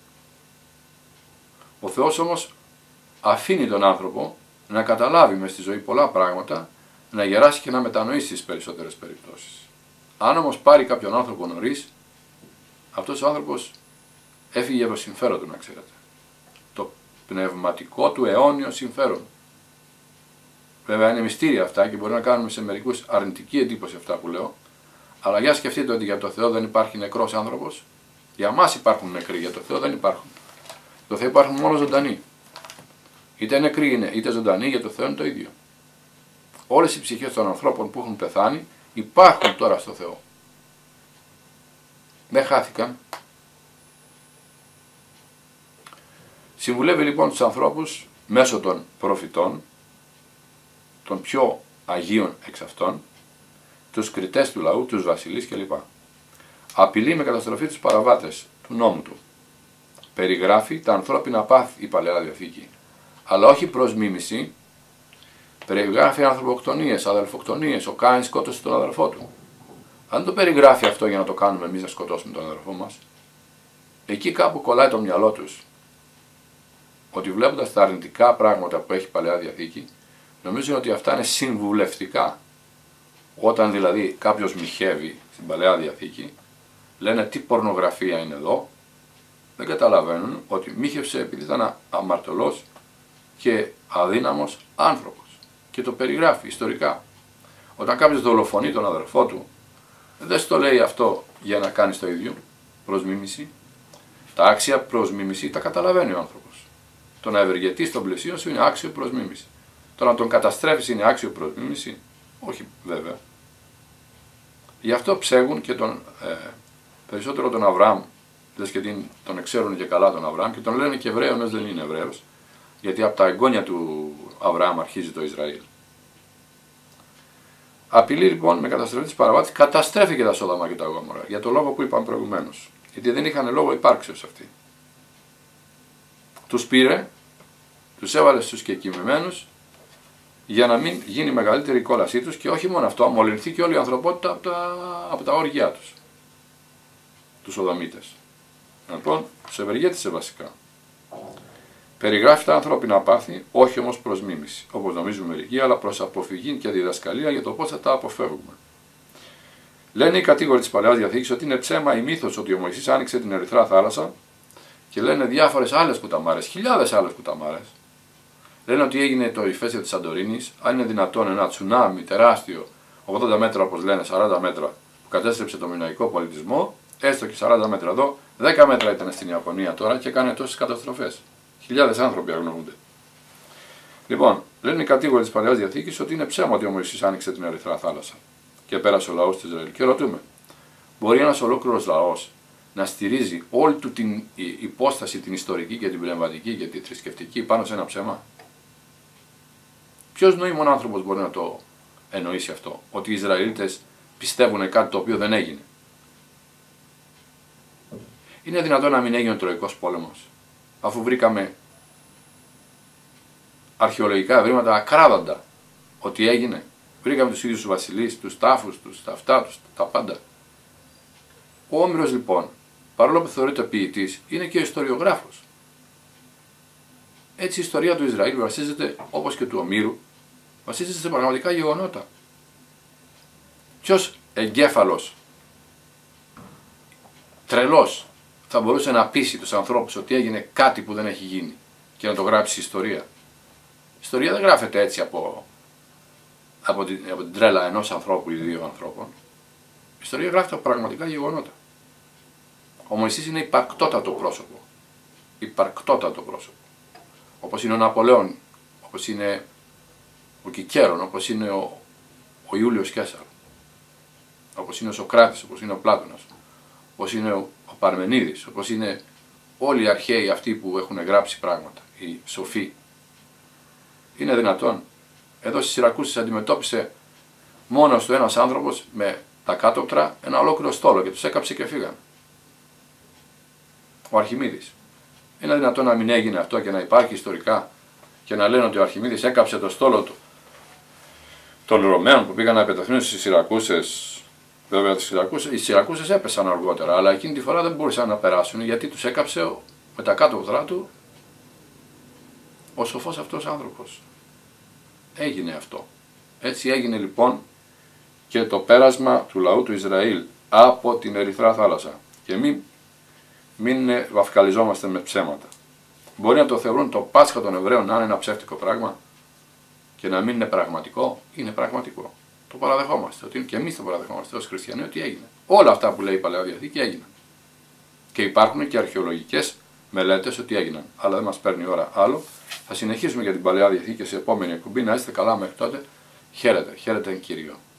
A: Ο Θεός όμως αφήνει τον άνθρωπο να καταλάβει μες στη ζωή πολλά πράγματα, να γεράσει και να μετανοήσει στις περισσότερες περιπτώσεις. Αν όμως πάρει κάποιον άνθρωπο νωρίς, αυτός ο άνθρωπος έφυγε από συμφέρον του, να ξέρετε. Το πνευματικό του αιώνιο συμφέρον. Βέβαια είναι μυστήρια αυτά και μπορεί να κάνουμε σε μερικούς αρνητική εντύπωση αυτά που λέω, αλλά για σκεφτείτε ότι για το Θεό δεν υπάρχει νεκρός άνθρωπος. Για μας υπάρχουν νεκροί, για το Θεό δεν υπάρχουν. Το Θεό υπάρχουν μόνο ζωντανοί. Είτε νεκροί είναι, είτε ζωντανοί, για το Θεό είναι το ίδιο. Όλες οι ψυχές των ανθρώπων που έχουν πεθάνει υπάρχουν τώρα στο Θεό. Δεν χάθηκαν. Συμβουλεύει λοιπόν τους ανθρώπους μέσω των προφητών, των πιο αγίων εξ αυτών, τους κριτές του λαού, τους βασιλείς κλπ. Απειλεί με καταστροφή τους παραβάτες του νόμου του. Περιγράφει τα ανθρώπινα πάθη η Παλαιά Διαθήκη, αλλά όχι προς μίμηση. Περιγράφει ανθρωποκτονίες, αδελφοκτονίες, ο Κάιν σκότωσε τον αδελφό του. Αν το περιγράφει αυτό για να το κάνουμε εμείς να σκοτώσουμε τον αδελφό μας, εκεί κάπου κολλάει το μυαλό τους. Ότι βλέποντας τα αρνητικά πράγματα που έχει η Παλαιά Διαθήκη, νομίζουν ότι αυτά είναι συμβουλευτικά. Όταν δηλαδή κάποιος μοιχεύει στην Παλαιά Διαθήκη, λένε τι πορνογραφία είναι εδώ, δεν καταλαβαίνουν ότι μοίχευσε επειδή ήταν αμαρτωλός και αδύναμος άνθρωπος. Και το περιγράφει ιστορικά. Όταν κάποιος δολοφονεί τον αδερφό του, δεν στο λέει αυτό για να κάνει το ίδιο, προς μίμηση. Τα άξια προς μίμηση τα καταλαβαίνει ο άνθρωπος. Το να ευεργετεί στον πλησίον σου είναι άξιο προς μίμηση. Το να τον καταστρέφεις είναι άξιο προς μίμηση, όχι βέβαια. Γι' αυτό ψέγουν και περισσότερο τον Αβραάμ, λες και τον εξέρουν και καλά τον Αβραάμ και τον λένε και Εβραίο, ενώ δεν είναι Εβραίος, γιατί από τα εγγόνια του Αβραάμ αρχίζει το Ισραήλ. Απειλεί λοιπόν με καταστροφή της παραβάτης, καταστρέφει και τα Σόδομα και τα Γόμορα, για το λόγο που είπαμε προηγουμένως. Γιατί δεν είχαν λόγο υπάρξεως αυτοί. Τους πήρε, τους έβαλε στους κεκοιμημένους, για να μην γίνει μεγαλύτερη η κόλασή τους και όχι μόνο αυτό, αμολυνθεί και όλη η ανθρωπότητα από τα όργια τους. Τους Σοδομίτες. Λοιπόν, τους ευεργέτησε βασικά. Περιγράφει τα ανθρώπινα πάθη, όχι όμως προς μίμηση, όπως νομίζουμε μερικοί, αλλά προς αποφυγή και διδασκαλία για το πώς θα τα αποφεύγουμε. Λένε οι κατήγοροι της Παλαιάς Διαθήκης ότι είναι ψέμα η μύθος ότι ο Μωυσής άνοιξε την Ερυθρά θάλασσα και λένε διάφορες άλλες κουταμάρες, χιλιάδες άλλες κουταμάρες. Λένε ότι έγινε το ηφαίστειο της Σαντορίνης, αν είναι δυνατόν ένα τσουνάμι τεράστιο, 80 μέτρα όπως λένε, 40 μέτρα, που κατέστρεψε το μινωικό πολιτισμό, έστω και 40 μέτρα εδώ, 10 μέτρα ήταν στην Ιαπωνία τώρα και έκανε τόσες καταστροφές. Χιλιάδες άνθρωποι αγνοούνται. Λοιπόν, λένε οι κατήγοροι της Παλαιάς Διαθήκης ότι είναι ψέμα ότι ο Μωυσής άνοιξε την Ερυθρά θάλασσα και πέρασε ο λαός του Ισραήλ. Και ρωτούμε, μπορεί ένας ολόκληρος λαός να στηρίζει όλη του την υπόσταση, την ιστορική και την πνευματική και τη θρησκευτική πάνω σε ένα ψέμα? Ποιος νοήμων άνθρωπος μπορεί να το εννοήσει αυτό, ότι οι Ισραηλίτες πιστεύουν κάτι το οποίο δεν έγινε? Είναι δυνατόν να μην έγινε ο Τροϊκός πόλεμος, αφού βρήκαμε αρχαιολογικά ευρήματα ακράδαντα ότι έγινε? Βρήκαμε τους ίδιους τους βασιλείς, τους τάφους, τα πάντα. Ο Όμηρος λοιπόν, παρόλο που θεωρείται ποιητής, είναι και ιστοριογράφος. Έτσι η ιστορία του Ισραήλ βασίζεται, όπως και του Ομήρου, βασίζεται σε πραγματικά γεγονότα. Ποιος εγκέφαλος τρελός θα μπορούσε να πείσει τους ανθρώπους ότι έγινε κάτι που δεν έχει γίνει και να το γράψει η ιστορία. Η ιστορία δεν γράφεται έτσι από την τρέλα ενός ανθρώπου ή δύο ανθρώπων. Η ιστορία γράφεται από πραγματικά γεγονότα. Ο Μωυσής είναι υπαρκτότατο πρόσωπο. Υπαρκτότατο πρόσωπο. Όπως είναι ο Ναπολέον, όπως είναι ο Κικέρον, όπως είναι ο Ιούλιος Καίσαρ, όπως είναι ο Σοκράτης, όπως είναι ο Πλάτωνας, όπως είναι ο Παρμενίδης, όπως είναι όλοι οι αρχαίοι αυτοί που έχουν γράψει πράγματα, οι σοφοί. Είναι δυνατόν? Εδώ στις Σιρακούσες αντιμετώπισε μόνος του ένας άνθρωπος με τα κάτωπτρα ένα ολόκληρο στόλο και τους έκαψε και φύγαν. Ο Αρχιμίδης. Είναι δυνατόν να μην έγινε αυτό και να υπάρχει ιστορικά και να λένε ότι ο Αρχιμίδης έκαψε το στόλο του των Ρωμαίων που πήγαν να επιτεθούν στις Σιρακούσες? Βέβαια οι Σιρακούσες έπεσαν αργότερα, αλλά εκείνη τη φορά δεν μπορούσαν να περάσουν γιατί τους έκαψε με τα κάτωπτρά του ο σοφός αυτός άνθρωπος. Έγινε αυτό. Έτσι έγινε λοιπόν και το πέρασμα του λαού του Ισραήλ από την Ερυθρά θάλασσα. Και μην βαφκαλιζόμαστε με ψέματα. Μπορεί να το θεωρούν το Πάσχα των Εβραίων να είναι ένα ψεύτικο πράγμα και να μην είναι πραγματικό. Είναι πραγματικό. Το παραδεχόμαστε. Ότι και εμείς το παραδεχόμαστε ως χριστιανοί ότι έγινε. Όλα αυτά που λέει η Παλαιά Διαθήκη έγιναν. Και υπάρχουν και αρχαιολογικές μελέτες ότι έγιναν. Αλλά δεν μας παίρνει η ώρα άλλο. Θα συνεχίσουμε για την Παλαιά Διαθήκη σε επόμενη εκπομπή. Να είστε καλά μέχρι τότε. Χαίρετε. Χαίρετε εν Κύριο.